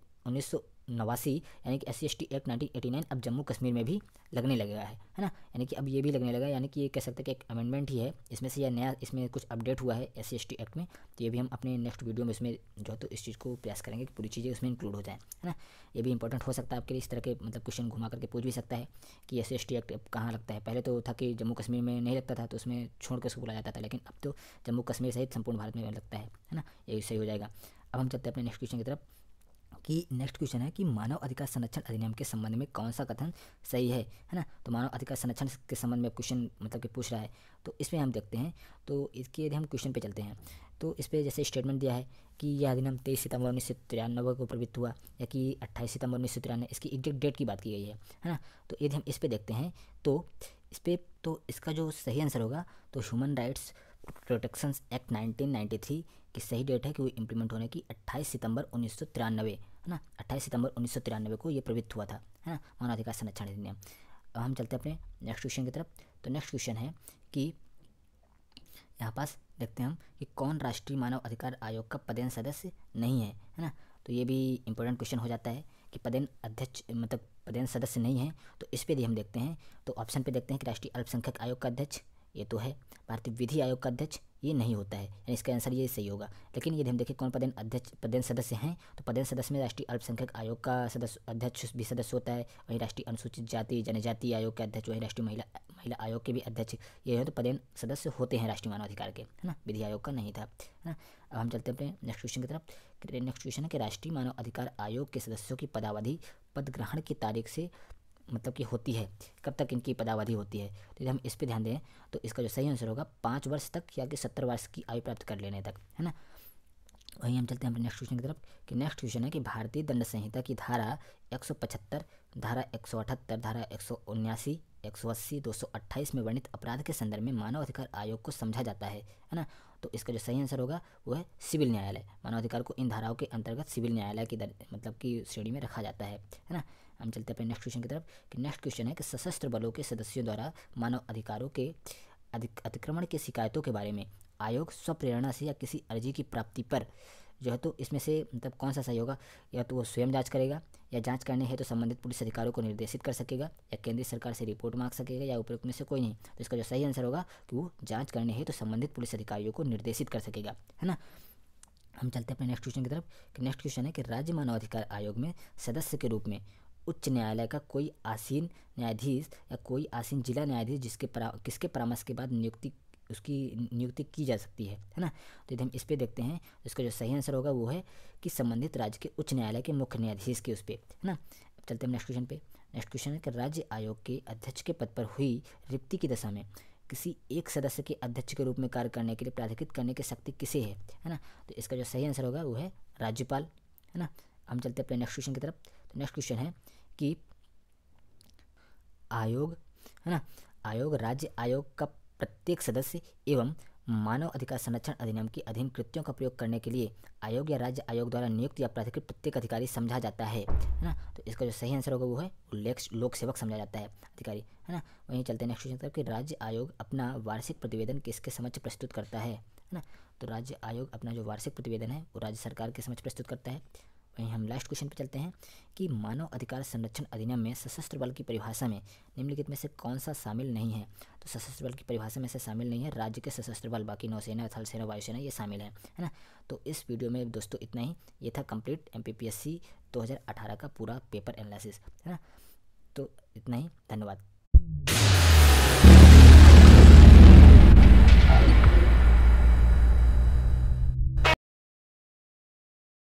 1989 यानी कि SC/ST एक्ट 1989 अब जम्मू कश्मीर में भी लगने लगेगा है ना। यानी कि अब ये भी लगने लगा, यानी कि ये कह सकते हैं कि एक अमेंडमेंट ही है इसमें से, या नया इसमें कुछ अपडेट हुआ है SC/ST एक्ट में। तो ये भी हम अपने नेक्स्ट वीडियो में इसमें जो है तो इस चीज़ को प्रयास करेंगे कि पूरी चीज़ें उसमें इंक्लूड हो जाएँ, है ना। ये भी इंपॉर्टेंट हो सकता है आपके लिए, इस तरह के मतलब क्वेश्चन घुमा करके पूछ भी सकता है कि SC/ST एक्ट अब कहाँ लगता है। पहले तो था कि जम्मू कश्मीर में नहीं लगता था, तो उसमें छोड़ के उसको बोला जाता था, लेकिन अब तो जम्मू कश्मीर सहित संपूर्ण भारत में लगता है ना। ये सही हो जाएगा। अब हम चलते हैं अपने नेक्स्ट क्वेश्चन की तरफ कि नेक्स्ट क्वेश्चन है कि मानव अधिकार संरक्षण अधिनियम के संबंध में कौन सा कथन सही है ना। तो मानव अधिकार संरक्षण के संबंध में क्वेश्चन मतलब कि पूछ रहा है, तो इसमें हम देखते हैं। तो इसके यदि हम क्वेश्चन पे चलते हैं तो इस पर जैसे स्टेटमेंट दिया है कि यह अधिनियम 23 सितंबर 1993 को प्रवृत्त हुआ, या कि 28 सितंबर 1993, इसकी एग्जैक्ट डेट की बात की गई है ना। तो यदि हम इस पर देखते हैं तो इस पर तो इसका जो सही आंसर होगा तो ह्यूमन राइट्स प्रोटेक्शन एक्ट 1993 की सही डेट है कि वो इम्प्लीमेंट होने की 28 सितंबर 1993, है ना। 28 सितंबर 1993 को ये प्रवृत्त हुआ था, है ना, मानवाधिकार संरक्षण अधिनियम। अब हम चलते हैं अपने नेक्स्ट क्वेश्चन की तरफ। तो नेक्स्ट क्वेश्चन है कि यहाँ पास देखते हैं हम कि कौन राष्ट्रीय मानव अधिकार आयोग का पदेन सदस्य नहीं है ना। तो ये भी इंपॉर्टेंट क्वेश्चन हो जाता है कि पदेन अध्यक्ष मतलब पदेन सदस्य नहीं है। तो इस पर यदि हम देखते हैं तो ऑप्शन पे देखते हैं कि राष्ट्रीय अल्पसंख्यक आयोग का अध्यक्ष, ये तो है। भारतीय विधि आयोग का अध्यक्ष, ये नहीं होता है, यानी इसका आंसर ये सही होगा। लेकिन यदि हम देखें कौन पदेन सदस्य हैं, तो पदेन सदस्य में राष्ट्रीय अल्पसंख्यक आयोग का सदस्य अध्यक्ष भी सदस्य होता है, वहीं राष्ट्रीय अनुसूचित जाति जनजाति आयोग के अध्यक्ष, वहीं राष्ट्रीय महिला आयोग के भी अध्यक्ष, ये है तो पदेन सदस्य होते हैं राष्ट्रीय मानवाधिकार के, है ना। विधि आयोग का नहीं था, है ना। अब हम चलते हैं अपने नेक्स्ट क्वेश्चन की तरफ। नेक्स्ट क्वेश्चन है कि राष्ट्रीय मानव अधिकार आयोग के सदस्यों की पदावधि पद ग्रहण की तारीख से मतलब कि होती है, कब तक इनकी पदावधि होती है। तो यदि हम इस पे ध्यान दें तो इसका जो सही आंसर होगा 5 वर्ष तक, या कि 70 वर्ष की आयु प्राप्त कर लेने तक, है ना। वहीं हम चलते हैं अपने नेक्स्ट क्वेश्चन की तरफ कि नेक्स्ट क्वेश्चन है कि भारतीय दंड संहिता की धारा 175, धारा 178, धारा 179, 180, 228 में वर्णित अपराध के संदर्भ में मानव अधिकार आयोग को समझा जाता है ना। तो इसका जो सही आंसर होगा वो है सिविल न्यायालय। मानव अधिकार को इन धाराओं के अंतर्गत सिविल न्यायालय की मतलब की श्रेणी में रखा जाता है ना। हम चलते हैं अपने नेक्स्ट क्वेश्चन की तरफ कि नेक्स्ट क्वेश्चन है कि सशस्त्र बलों के सदस्यों द्वारा मानव अधिकारों के अतिक्रमण की शिकायतों के बारे में आयोग स्वप्रेरणा से या किसी अर्जी की प्राप्ति पर जो है तो इसमें से मतलब कौन सा सही होगा, या तो वो स्वयं जांच करेगा, या जांच करने है तो संबंधित पुलिस अधिकारियों को निर्देशित कर सकेगा, या केंद्रीय सरकार से रिपोर्ट मांग सकेगा, या उपरोक्त में से कोई नहीं। तो इसका जो सही आंसर होगा कि वो जांच करने है तो संबंधित पुलिस अधिकारियों को निर्देशित कर सकेगा, है ना। हम चलते हैं अपने नेक्स्ट क्वेश्चन की तरफ कि नेक्स्ट क्वेश्चन है कि राज्य मानवाधिकार आयोग में सदस्य के रूप में उच्च न्यायालय का कोई आसीन न्यायाधीश या कोई आसीन जिला न्यायाधीश किसके परामर्श के बाद उसकी नियुक्ति की जा सकती है ना। तो यदि हम इस पे देखते हैं तो इसका जो सही आंसर होगा वो है कि संबंधित राज्य के उच्च न्यायालय के मुख्य न्यायाधीश के उस पर, है ना। अब चलते हैं नेक्स्ट क्वेश्चन पे। नेक्स्ट क्वेश्चन है कि राज्य आयोग के अध्यक्ष के पद पर हुई रिक्ति की दशा में किसी एक सदस्य के अध्यक्ष के रूप में कार्य करने के लिए प्राधिकृत करने की शक्ति किसे है ना। तो इसका जो सही आंसर होगा वो है राज्यपाल, है ना। हम चलते हैं अपने नेक्स्ट क्वेश्चन की तरफ। तो नेक्स्ट क्वेश्चन है कि आयोग, है ना, आयोग राज्य आयोग का प्रत्येक सदस्य एवं मानव अधिकार संरक्षण अधिनियम के अधीन कृत्यों का प्रयोग करने के लिए आयोग या राज्य आयोग द्वारा नियुक्त या प्राधिकृत प्रत्येक अधिकारी समझा जाता है ना। तो इसका जो सही आंसर होगा वो है लोक सेवक समझा जाता है अधिकारी, है ना। वहीं चलते हैं नेक्स्ट क्वेश्चन की तरफ कि राज्य आयोग अपना वार्षिक प्रतिवेदन किसके समक्ष प्रस्तुत करता है। ना। तो राज्य आयोग अपना जो वार्षिक प्रतिवेदन है वो राज्य सरकार के समक्ष प्रस्तुत करता है। वहीं हम लास्ट क्वेश्चन पे चलते हैं कि मानव अधिकार संरक्षण अधिनियम में सशस्त्र बल की परिभाषा में निम्नलिखित में से कौन सा शामिल नहीं है। तो सशस्त्र बल की परिभाषा में से शामिल नहीं है राज्य के सशस्त्र बल, बाकी नौसेना, थल सेना, वायुसेना ये शामिल है ना। तो इस वीडियो में दोस्तों इतना ही। ये था कंप्लीट MPPSC 2018 का पूरा पेपर एनालिसिस, है ना। तो इतना ही, धन्यवाद।